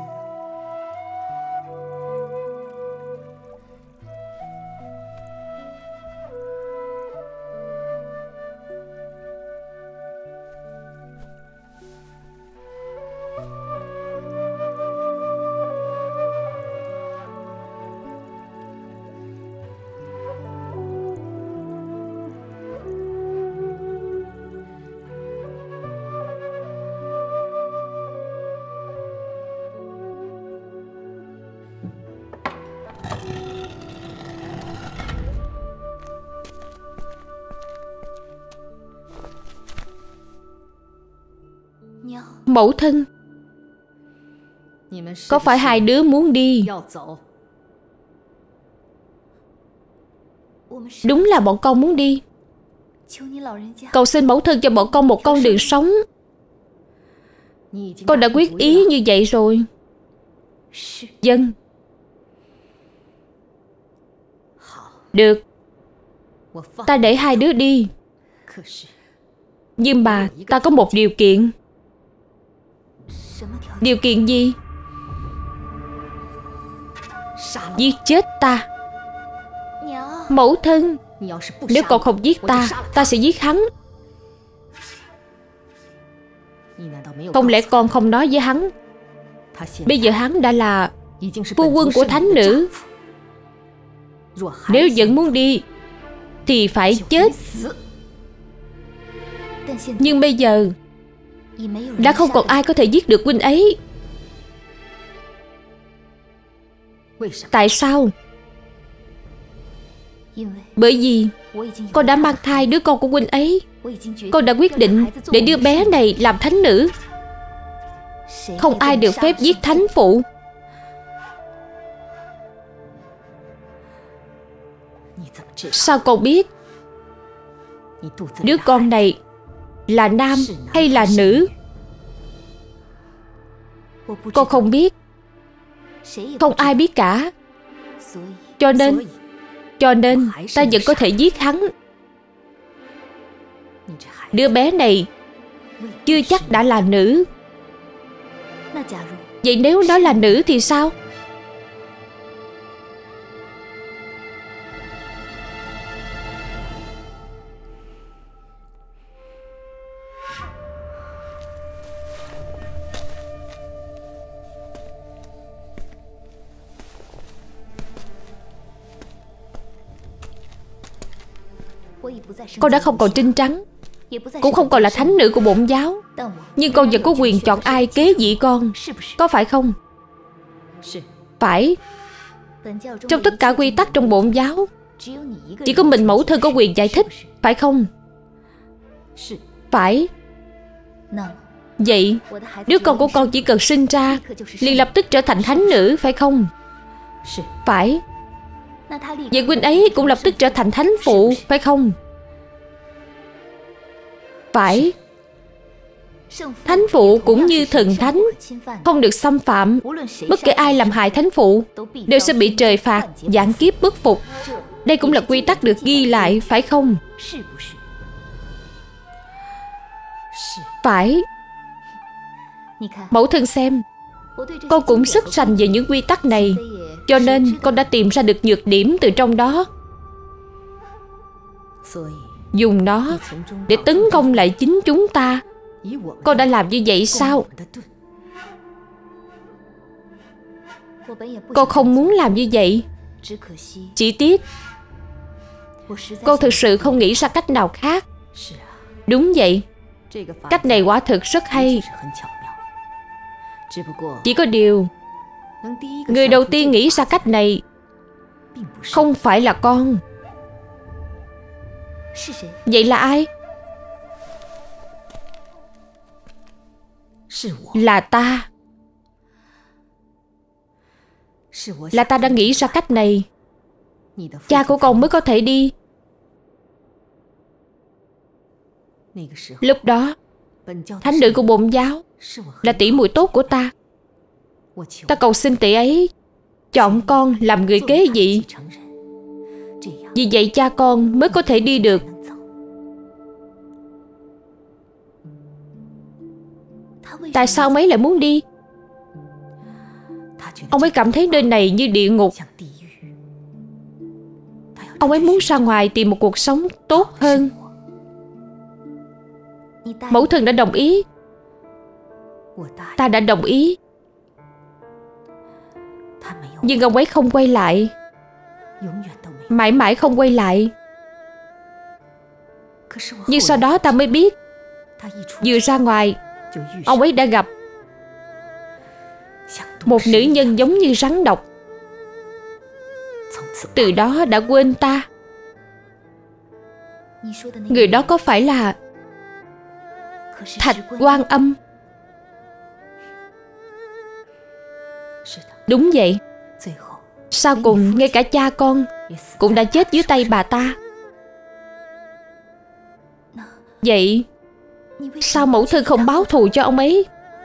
Mẫu thân, có phải hai đứa muốn đi? Đúng là bọn con muốn đi. Cầu xin mẫu thân cho bọn con một con đường sống. Con đã quyết ý như vậy rồi. Vâng. Được, ta để hai đứa đi. Nhưng mà ta có một điều kiện. Điều kiện gì? Giết chết ta. Mẫu thân, nếu con không giết ta, ta sẽ giết hắn. Không lẽ con không nói với hắn? Bây giờ hắn đã là phu quân của thánh nữ. Nếu vẫn muốn đi thì phải chết. Nhưng bây giờ đã không còn ai có thể giết được huynh ấy. Tại sao? Bởi vì con đã mang thai đứa con của huynh ấy. Con đã quyết định để đứa bé này làm thánh nữ. Không ai được phép giết thánh phụ. Sao con biết đứa con này là nam hay là nữ? Con không biết. Không ai biết cả. Cho nên ta vẫn có thể giết hắn. Đứa bé này chưa chắc đã là nữ. Vậy nếu nó là nữ thì sao? Con đã không còn trinh trắng, cũng không còn là thánh nữ của bổn giáo. Nhưng con vẫn có quyền chọn ai kế vị con, có phải không? Phải. Trong tất cả quy tắc trong bổn giáo, chỉ có mình mẫu thân có quyền giải thích, phải không? Phải. Vậy đứa con của con chỉ cần sinh ra liền lập tức trở thành thánh nữ, phải không? Phải. Vậy huynh ấy cũng lập tức trở thành thánh phụ, phải không? Phải. Thánh phụ cũng như thần thánh, không được xâm phạm. Bất kể ai làm hại thánh phụ đều sẽ bị trời phạt, vạn kiếp bất phục. Đây cũng là quy tắc được ghi lại, phải không? Phải. Mẫu thân xem, con cũng rất rành về những quy tắc này, cho nên con đã tìm ra được nhược điểm từ trong đó, dùng nó để tấn công lại chính chúng ta. Con đã làm như vậy sao? Con không muốn làm như vậy, chỉ tiếc con thực sự không nghĩ ra cách nào khác. Đúng vậy, cách này quả thực rất hay. Chỉ có điều, người đầu tiên nghĩ ra cách này không phải là con. Vậy là ai? Là ta. Là ta đã nghĩ ra cách này. Cha của con mới có thể đi. Lúc đó, thánh nữ của bổn giáo là tỷ muội tốt của ta. Ta cầu xin tỷ ấy chọn con làm người kế vị. Vì vậy cha con mới có thể đi được. Tại sao ông ấy lại muốn đi? Ông ấy cảm thấy nơi này như địa ngục. Ông ấy muốn ra ngoài tìm một cuộc sống tốt hơn. Mẫu thân đã đồng ý. Ta đã đồng ý. Nhưng ông ấy không quay lại. Mãi mãi không quay lại. Nhưng sau đó ta mới biết, vừa ra ngoài, ông ấy đã gặp một nữ nhân giống như rắn độc. Từ đó đã quên ta. Người đó có phải là Thạch Quan Âm? Đúng vậy. Sau cùng ngay cả cha con cũng đã chết dưới tay bà ta. Vậy sao mẫu thân không báo thù cho ông ấy?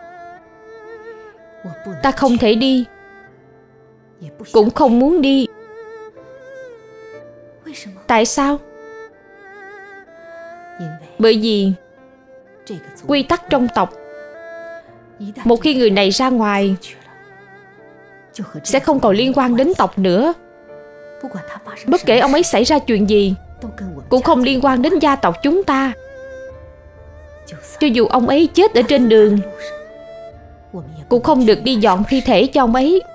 Ta không thể đi, cũng không muốn đi. Tại sao? Bởi vì quy tắc trong tộc, một khi người này ra ngoài sẽ không còn liên quan đến tộc nữa. Bất kể ông ấy xảy ra chuyện gì cũng không liên quan đến gia tộc chúng ta. Cho dù ông ấy chết ở trên đường cũng không được đi dọn thi thể cho ông ấy.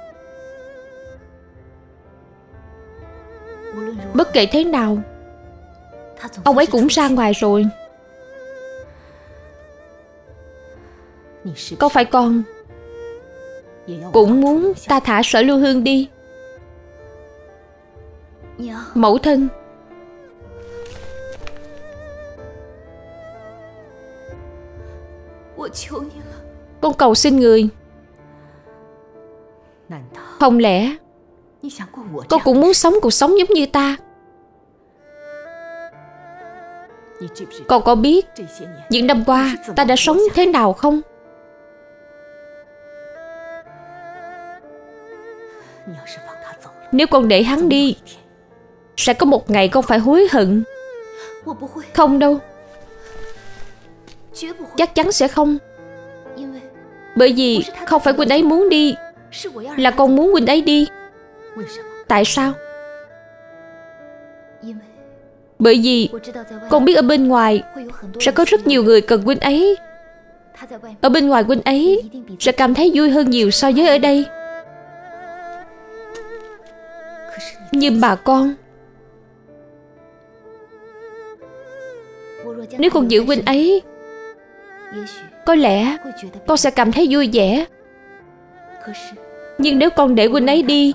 Bất kể thế nào, ông ấy cũng ra ngoài rồi. Có phải con cũng muốn ta thả Sở Lưu Hương đi? Mẫu thân, con cầu xin người. Không lẽ con cũng muốn sống cuộc sống giống như ta? Con có biết những năm qua ta đã sống thế nào không? Nếu con để hắn đi, sẽ có một ngày con phải hối hận. Không đâu, chắc chắn sẽ không. Bởi vì không phải huynh ấy muốn đi, là con muốn huynh ấy đi. Tại sao? Bởi vì con biết ở bên ngoài sẽ có rất nhiều người cần huynh ấy. Ở bên ngoài huynh ấy sẽ cảm thấy vui hơn nhiều so với ở đây. Nhưng bà con, nếu con giữ huynh ấy, có lẽ con sẽ cảm thấy vui vẻ. Nhưng nếu con để huynh ấy đi,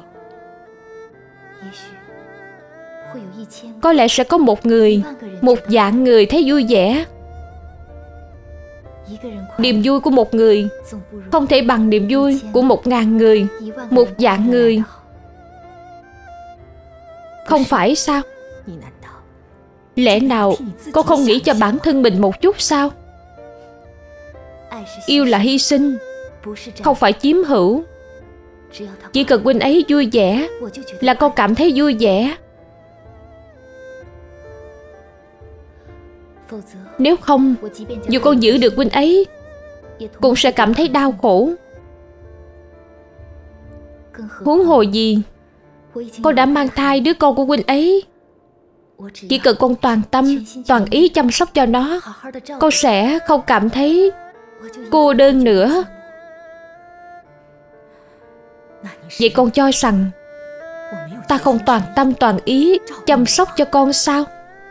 có lẽ sẽ có 1.000 người thấy vui vẻ. Niềm vui của một người không thể bằng niềm vui của 1.000 người, 1.000 người. Không phải sao? Lẽ nào con không nghĩ cho bản thân mình một chút sao? Yêu là hy sinh, không phải chiếm hữu. Chỉ cần huynh ấy vui vẻ là con cảm thấy vui vẻ. Nếu không, dù con giữ được huynh ấy cũng sẽ cảm thấy đau khổ. Huống hồ gì, con đã mang thai đứa con của huynh ấy. Chỉ cần con toàn tâm, toàn ý chăm sóc cho nó, con sẽ không cảm thấy cô đơn nữa. Vậy con cho rằng ta không toàn tâm toàn ý chăm sóc cho con sao?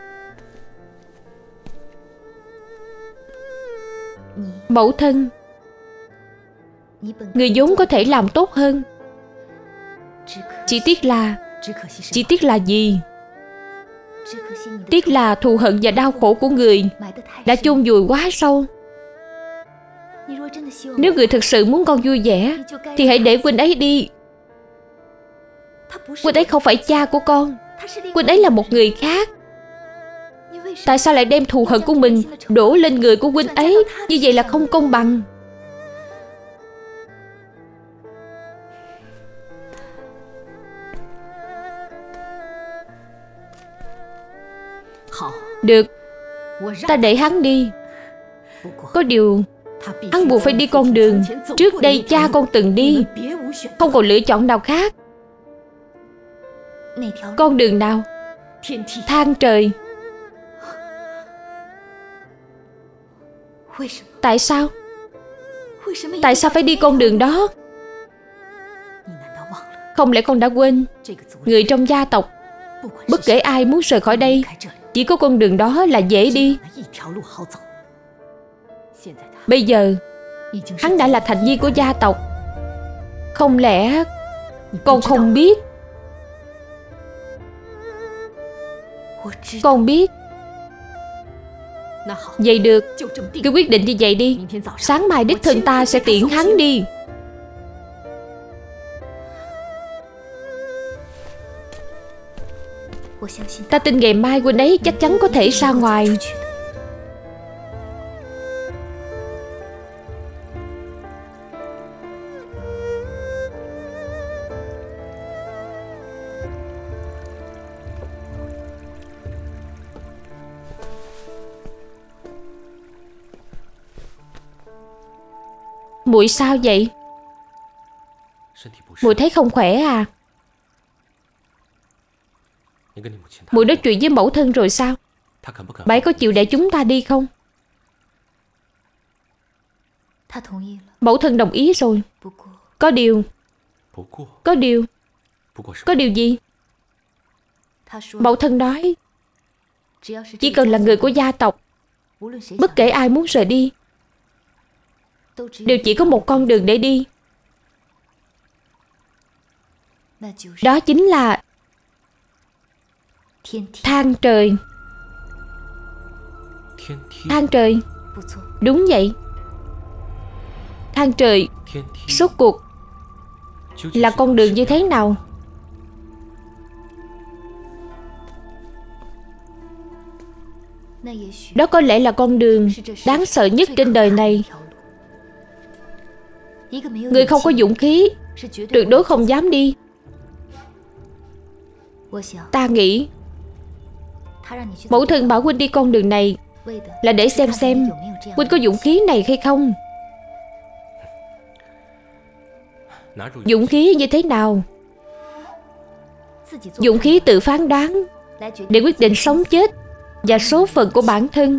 Mẫu thân, người vốn có thể làm tốt hơn. Chỉ tiếc là gì? Tiếc là thù hận và đau khổ của người đã chôn vùi quá sâu. Nếu người thực sự muốn con vui vẻ thì hãy để huynh ấy đi. Huynh ấy không phải cha của con, huynh ấy là một người khác. Tại sao lại đem thù hận của mình đổ lên người của huynh ấy? Như vậy là không công bằng. Được, ta để hắn đi. Có điều hắn buộc phải đi con đường trước đây cha con từng đi, không còn lựa chọn nào khác. Con đường nào? Thang trời. Tại sao? Tại sao phải đi con đường đó? Không lẽ con đã quên, người trong gia tộc, bất kể ai muốn rời khỏi đây, chỉ có con đường đó là dễ đi. Bây giờ hắn đã là thành viên của gia tộc. Không lẽ con không biết? Con biết. Vậy được, cứ quyết định như vậy đi. Sáng mai đích thân ta sẽ tiễn hắn đi. Ta tin ngày mai huynh ấy chắc chắn có thể ra ngoài. Muội sao vậy? Muội thấy không khỏe à? Muội nói chuyện với mẫu thân rồi sao? Bà ấy có chịu để chúng ta đi không? Mẫu thân đồng ý rồi. Có điều. Có điều gì? Mẫu thân nói chỉ cần là người của gia tộc, bất kể ai muốn rời đi đều chỉ có một con đường để đi. Đó chính là thang trời. Thang trời. Đúng vậy. Thang trời rốt cuộc là con đường như thế nào? Đó có lẽ là con đường đáng sợ nhất trên đời này. Người không có dũng khí tuyệt đối không dám đi. Ta nghĩ mẫu thân bảo huynh đi con đường này là để xem huynh có dũng khí này hay không. Dũng khí như thế nào? Dũng khí tự phán đoán để quyết định sống chết và số phận của bản thân.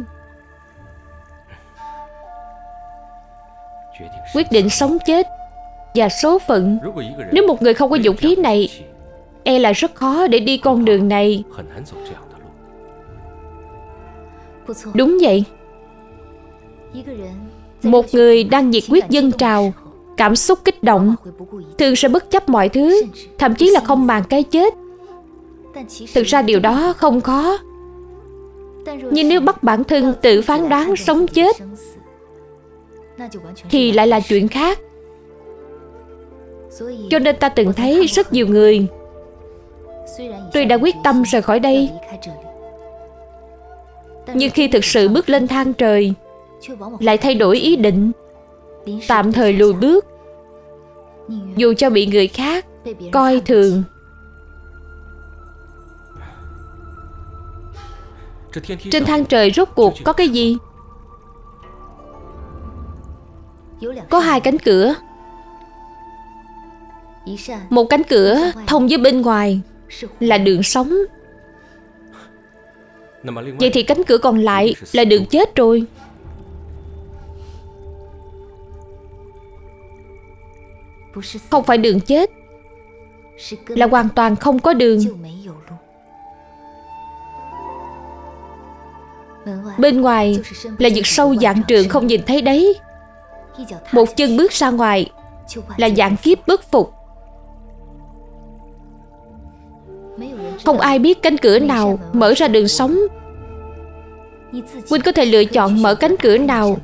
Quyết định sống chết và số phận. Nếu một người không có dũng khí này, e là rất khó để đi con đường này. Đúng vậy. Một người đang nhiệt huyết dâng trào, cảm xúc kích động, thường sẽ bất chấp mọi thứ, thậm chí là không màng cái chết. Thực ra điều đó không có. Nhưng nếu bắt bản thân tự phán đoán sống chết thì lại là chuyện khác. Cho nên ta từng thấy rất nhiều người tuy đã quyết tâm rời khỏi đây, nhưng khi thực sự bước lên thang trời lại thay đổi ý định, tạm thời lùi bước, dù cho bị người khác coi thường. Trên thang trời rốt cuộc có cái gì? Có hai cánh cửa. Một cánh cửa thông với bên ngoài là đường sống. Vậy thì cánh cửa còn lại là đường chết rồi. Không phải đường chết, là hoàn toàn không có đường. Bên ngoài là vực sâu vạn trượng không nhìn thấy đấy. Một chân bước ra ngoài là vạn kiếp bất phục. Không ai biết cánh cửa nào mở ra đường sống. Huynh có thể lựa chọn mở cánh cửa nào,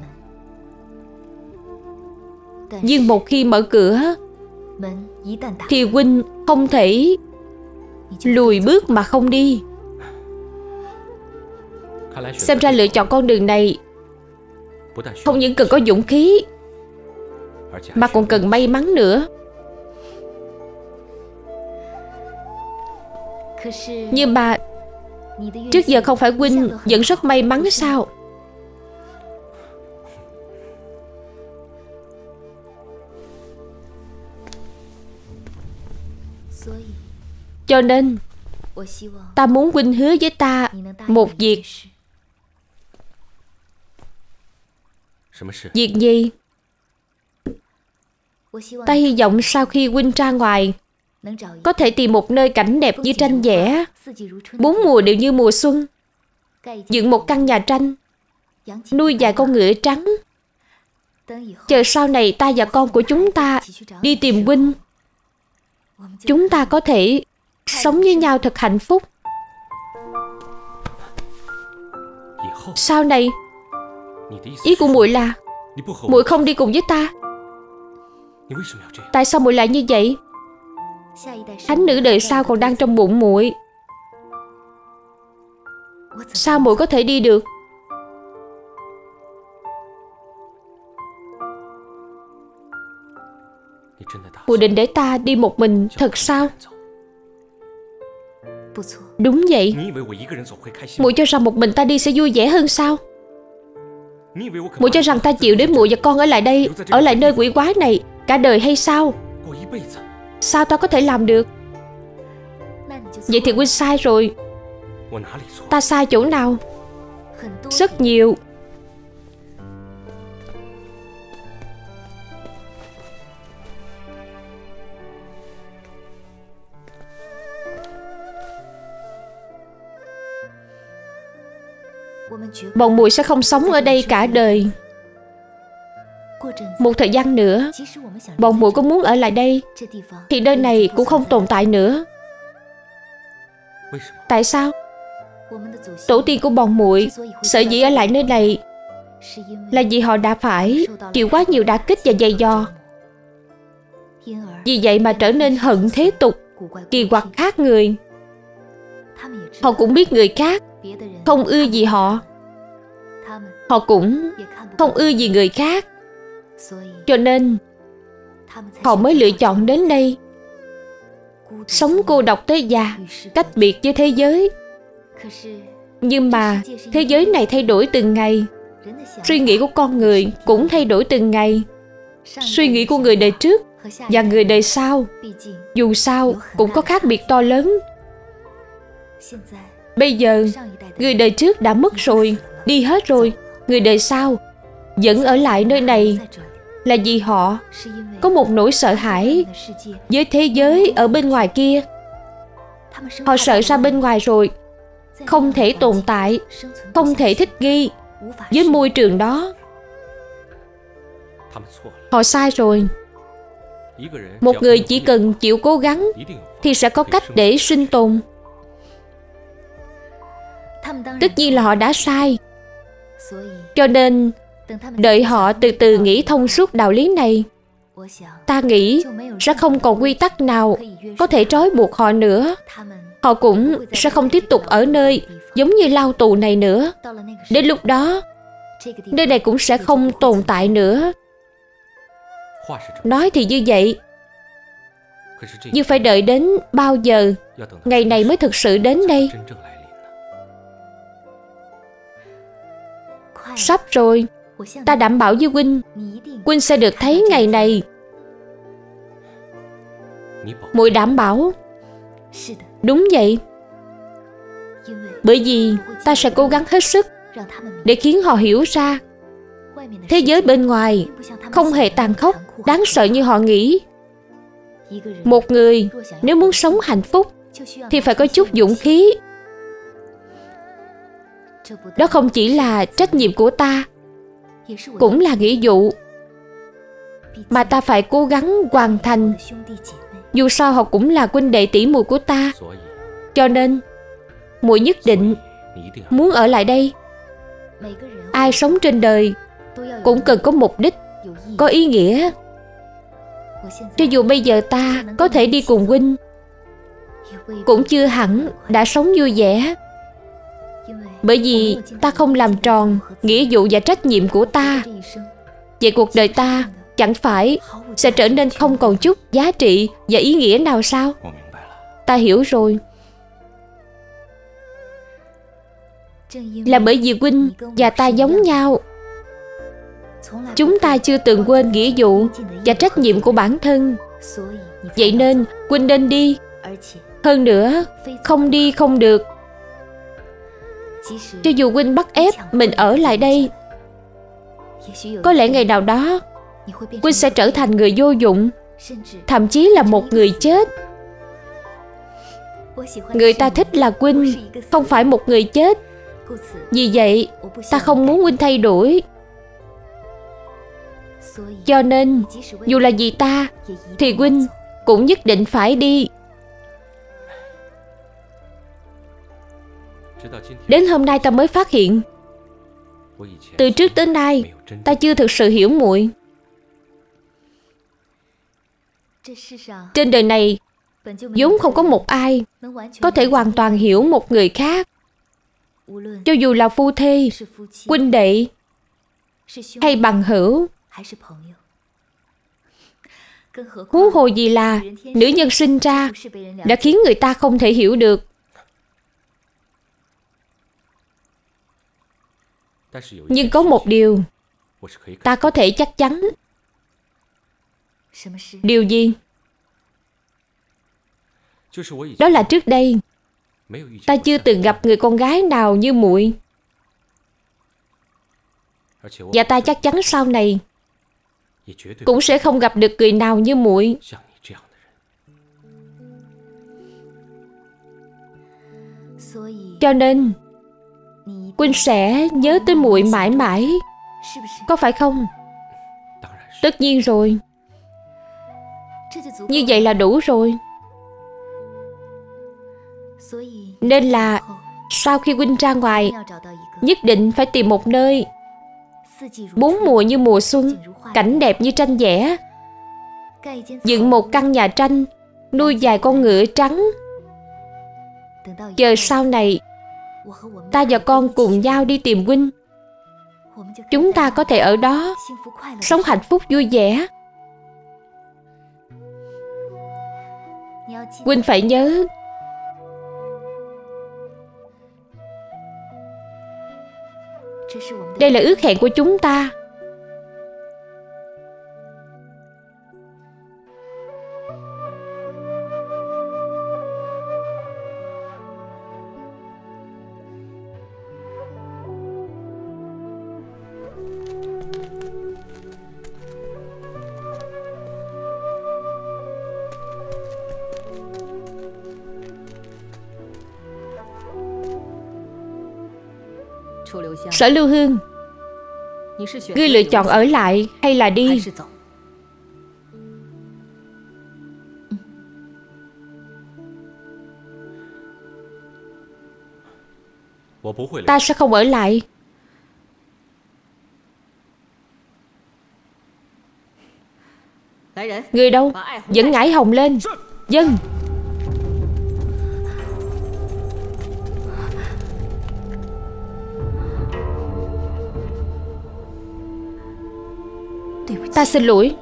nhưng một khi mở cửa thì huynh không thể lùi bước mà không đi. Xem ra lựa chọn con đường này không những cần có dũng khí mà còn cần may mắn nữa. Nhưng mà trước giờ không phải huynh vẫn rất may mắn sao? Cho nên ta muốn huynh hứa với ta một việc. Việc gì? Ta hy vọng sau khi huynh ra ngoài có thể tìm một nơi cảnh đẹp như tranh vẽ, 4 mùa đều như mùa xuân, dựng một căn nhà tranh, nuôi vài con ngựa trắng. Chờ sau này ta và con của chúng ta đi tìm huynh, chúng ta có thể sống với nhau thật hạnh phúc. Sau này, ý của muội là muội không đi cùng với ta. Tại sao muội lại như vậy? Thánh nữ đời sau còn đang trong bụng muội, sao muội có thể đi được? Muội định để ta đi một mình thật sao? Đúng vậy. Muội cho rằng một mình ta đi sẽ vui vẻ hơn sao? Muội cho rằng ta chịu để muội và con ở lại đây, ở lại nơi quỷ quái này cả đời hay sao? Sao ta có thể làm được? Vậy thì huynh sai rồi. Ta sai chỗ nào? Rất nhiều. Bọn muội sẽ không sống ở đây cả đời. Một thời gian nữa, bọn muội có muốn ở lại đây thì nơi này cũng không tồn tại nữa. Tại sao? Tổ tiên của bọn muội sở dĩ ở lại nơi này là vì họ đã phải chịu quá nhiều đả kích và dày dò. Vì vậy mà trở nên hận thế tục, kỳ quặc khác người. Họ cũng biết người khác không ưa gì họ, họ cũng không ưa gì người khác. Cho nên họ mới lựa chọn đến đây, sống cô độc tới già, cách biệt với thế giới. Nhưng mà thế giới này thay đổi từng ngày, suy nghĩ của con người cũng thay đổi từng ngày. Suy nghĩ của người đời trước và người đời sau dù sao cũng có khác biệt to lớn. Bây giờ người đời trước đã mất rồi, đi hết rồi. Người đời sau vẫn ở lại nơi này là vì họ có một nỗi sợ hãi với thế giới ở bên ngoài kia. Họ sợ ra bên ngoài rồi không thể tồn tại, không thể thích nghi với môi trường đó. Họ sai rồi. Một người chỉ cần chịu cố gắng thì sẽ có cách để sinh tồn. Tất nhiên là họ đã sai. Cho nên đợi họ từ từ nghĩ thông suốt đạo lý này, ta nghĩ sẽ không còn quy tắc nào có thể trói buộc họ nữa. Họ cũng sẽ không tiếp tục ở nơi giống như lao tù này nữa. Đến lúc đó, nơi này cũng sẽ không tồn tại nữa. Nói thì như vậy, nhưng phải đợi đến bao giờ ngày này mới thực sự đến đây? Sắp rồi. Ta đảm bảo với huynh, huynh sẽ được thấy ngày này. Muội đảm bảo. Đúng vậy. Bởi vì ta sẽ cố gắng hết sức để khiến họ hiểu ra thế giới bên ngoài không hề tàn khốc, đáng sợ như họ nghĩ. Một người nếu muốn sống hạnh phúc thì phải có chút dũng khí. Đó không chỉ là trách nhiệm của ta, cũng là nghĩa vụ mà ta phải cố gắng hoàn thành. Dù sao họ cũng là huynh đệ tỷ muội của ta. Cho nên muội nhất định muốn ở lại đây. Ai sống trên đời cũng cần có mục đích, có ý nghĩa. Cho dù bây giờ ta có thể đi cùng huynh, cũng chưa hẳn đã sống vui vẻ. Bởi vì ta không làm tròn nghĩa vụ và trách nhiệm của ta. Vậy cuộc đời ta chẳng phải sẽ trở nên không còn chút giá trị và ý nghĩa nào sao? Ta hiểu rồi. Là bởi vì huynh và ta giống nhau. Chúng ta chưa từng quên nghĩa vụ và trách nhiệm của bản thân. Vậy nên huynh nên đi. Hơn nữa, không đi không được. Cho dù huynh bắt ép mình ở lại đây, có lẽ ngày nào đó huynh sẽ trở thành người vô dụng, thậm chí là một người chết. Người ta thích là huynh, không phải một người chết. Vì vậy, ta không muốn huynh thay đổi. Cho nên, dù là vì ta, thì huynh cũng nhất định phải đi. Đến hôm nay ta mới phát hiện, từ trước tới nay ta chưa thực sự hiểu muội. Trên đời này vốn không có một ai có thể hoàn toàn hiểu một người khác. Cho dù là phu thê, huynh đệ hay bằng hữu. Huống hồ gì là nữ nhân sinh ra đã khiến người ta không thể hiểu được. Nhưng có một điều ta có thể chắc chắn. Điều gì? Đó là trước đây ta chưa từng gặp người con gái nào như muội. Và ta chắc chắn sau này cũng sẽ không gặp được người nào như muội. Cho nên huynh sẽ nhớ tới muội mãi mãi, có phải không? Tất nhiên rồi. Như vậy là đủ rồi. Nên là sau khi huynh ra ngoài, nhất định phải tìm một nơi bốn mùa như mùa xuân, cảnh đẹp như tranh vẽ. Dựng một căn nhà tranh, nuôi vài con ngựa trắng. Chờ sau này ta và con cùng nhau đi tìm huynh. Chúng ta có thể ở đó sống hạnh phúc vui vẻ. Huynh phải nhớ, đây là ước hẹn của chúng ta. Sở Lưu Hương, ngươi lựa chọn ở lại hay là đi? Ta sẽ không ở lại. Người đâu? Dẫn Ngải Hồng lên. Dân. Ta xin lỗi.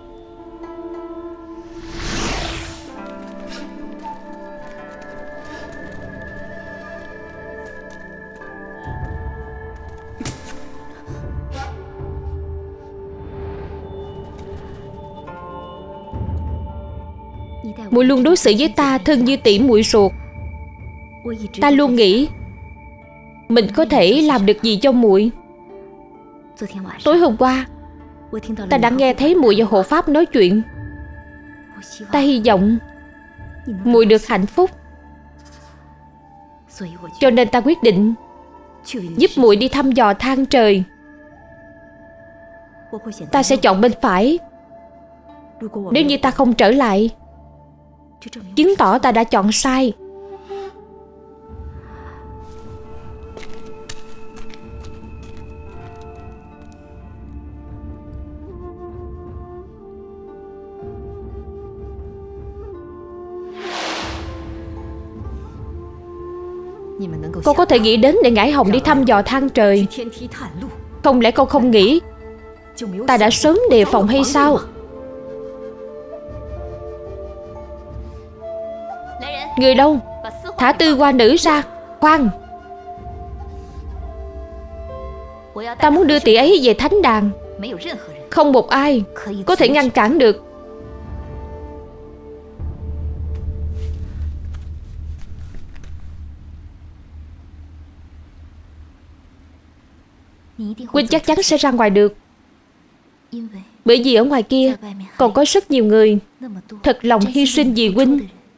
Muội luôn đối xử với ta thân như tỉ muội ruột. Ta luôn nghĩ mình có thể làm được gì cho muội. Tối hôm qua ta đã nghe thấy muội và hộ pháp nói chuyện. Ta hy vọng muội được hạnh phúc, cho nên ta quyết định giúp muội đi thăm dò thang trời. Ta sẽ chọn bên phải. Nếu như ta không trở lại, chứng tỏ ta đã chọn sai. Cô có thể nghĩ đến để Ngải Hồng đi thăm dò thang trời. Không lẽ cô không nghĩ ta đã sớm đề phòng hay sao? Người đâu? Thả Tư Hoa Nữ ra. Khoan, ta muốn đưa tỷ ấy về thánh đàn. Không một ai có thể ngăn cản được. Huynh chắc chắn sẽ ra ngoài được. Bởi vì ở ngoài kia còn có rất nhiều người thật lòng hy sinh vì huynh.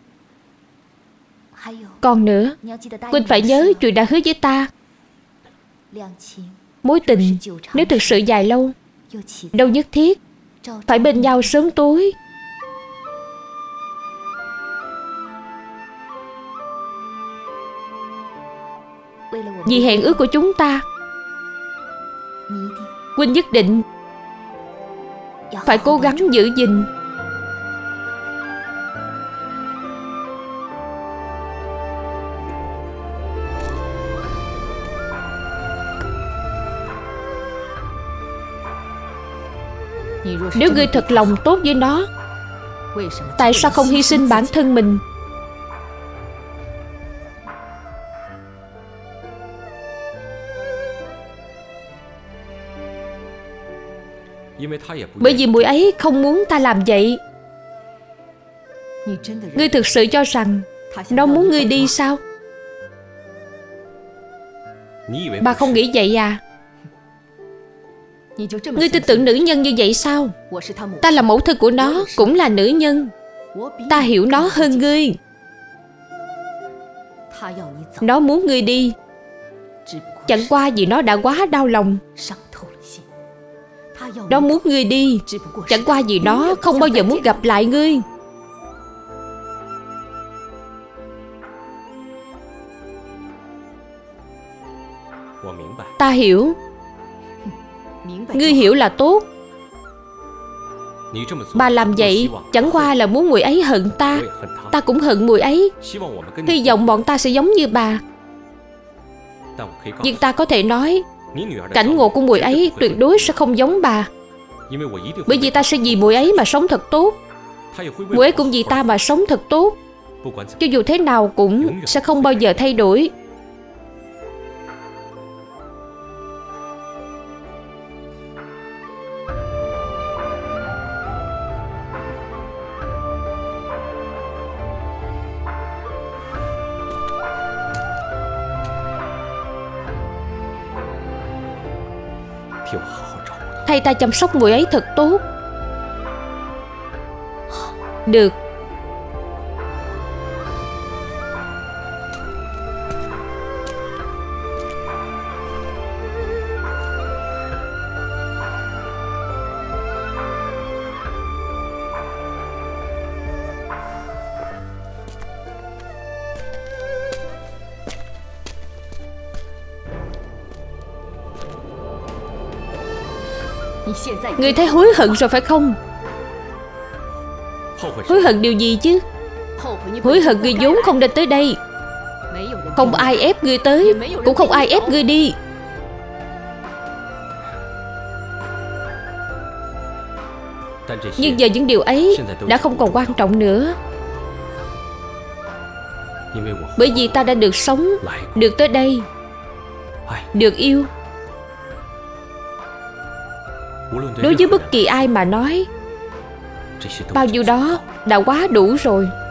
Còn nữa, huynh phải nhớ chuyện đã hứa với ta. Mối tình nếu thực sự dài lâu, đâu nhất thiết phải bên nhau sớm tối. Vì hẹn ước của chúng ta, huynh nhất định phải cố gắng giữ gìn. Nếu ngươi thật lòng tốt với nó, tại sao không hy sinh bản thân mình? Bởi vì muội ấy không muốn ta làm vậy. Ngươi thực sự cho rằng nó muốn ngươi đi sao? Bà không nghĩ vậy à? Ngươi tin tưởng nữ nhân như vậy sao? Ta là mẫu thân của nó, cũng là nữ nhân. Ta hiểu nó hơn ngươi. Nó muốn ngươi đi, chẳng qua vì nó đã quá đau lòng. Nó muốn ngươi đi, chẳng qua vì nó không bao giờ muốn gặp lại ngươi. Ta hiểu. Ngươi hiểu là tốt. Bà làm vậy chẳng qua là muốn muội ấy hận ta. Ta cũng hận muội ấy. Hy vọng bọn ta sẽ giống như bà. Nhưng ta có thể nói cảnh ngộ của muội ấy tuyệt đối sẽ không giống bà. Bởi vì ta sẽ vì muội ấy mà sống thật tốt. Muội ấy cũng vì ta mà sống thật tốt. Cho dù thế nào cũng sẽ không bao giờ thay đổi. Thay ta chăm sóc muội ấy thật tốt. Được. Ngươi thấy hối hận rồi phải không? Hối hận điều gì chứ? Hối hận ngươi vốn không nên tới đây. Không ai ép ngươi tới, cũng không ai ép ngươi đi. Nhưng giờ những điều ấy đã không còn quan trọng nữa. Bởi vì ta đã được sống, được tới đây, được yêu. Đối với bất kỳ ai mà nói, bao nhiêu đó đã quá đủ rồi.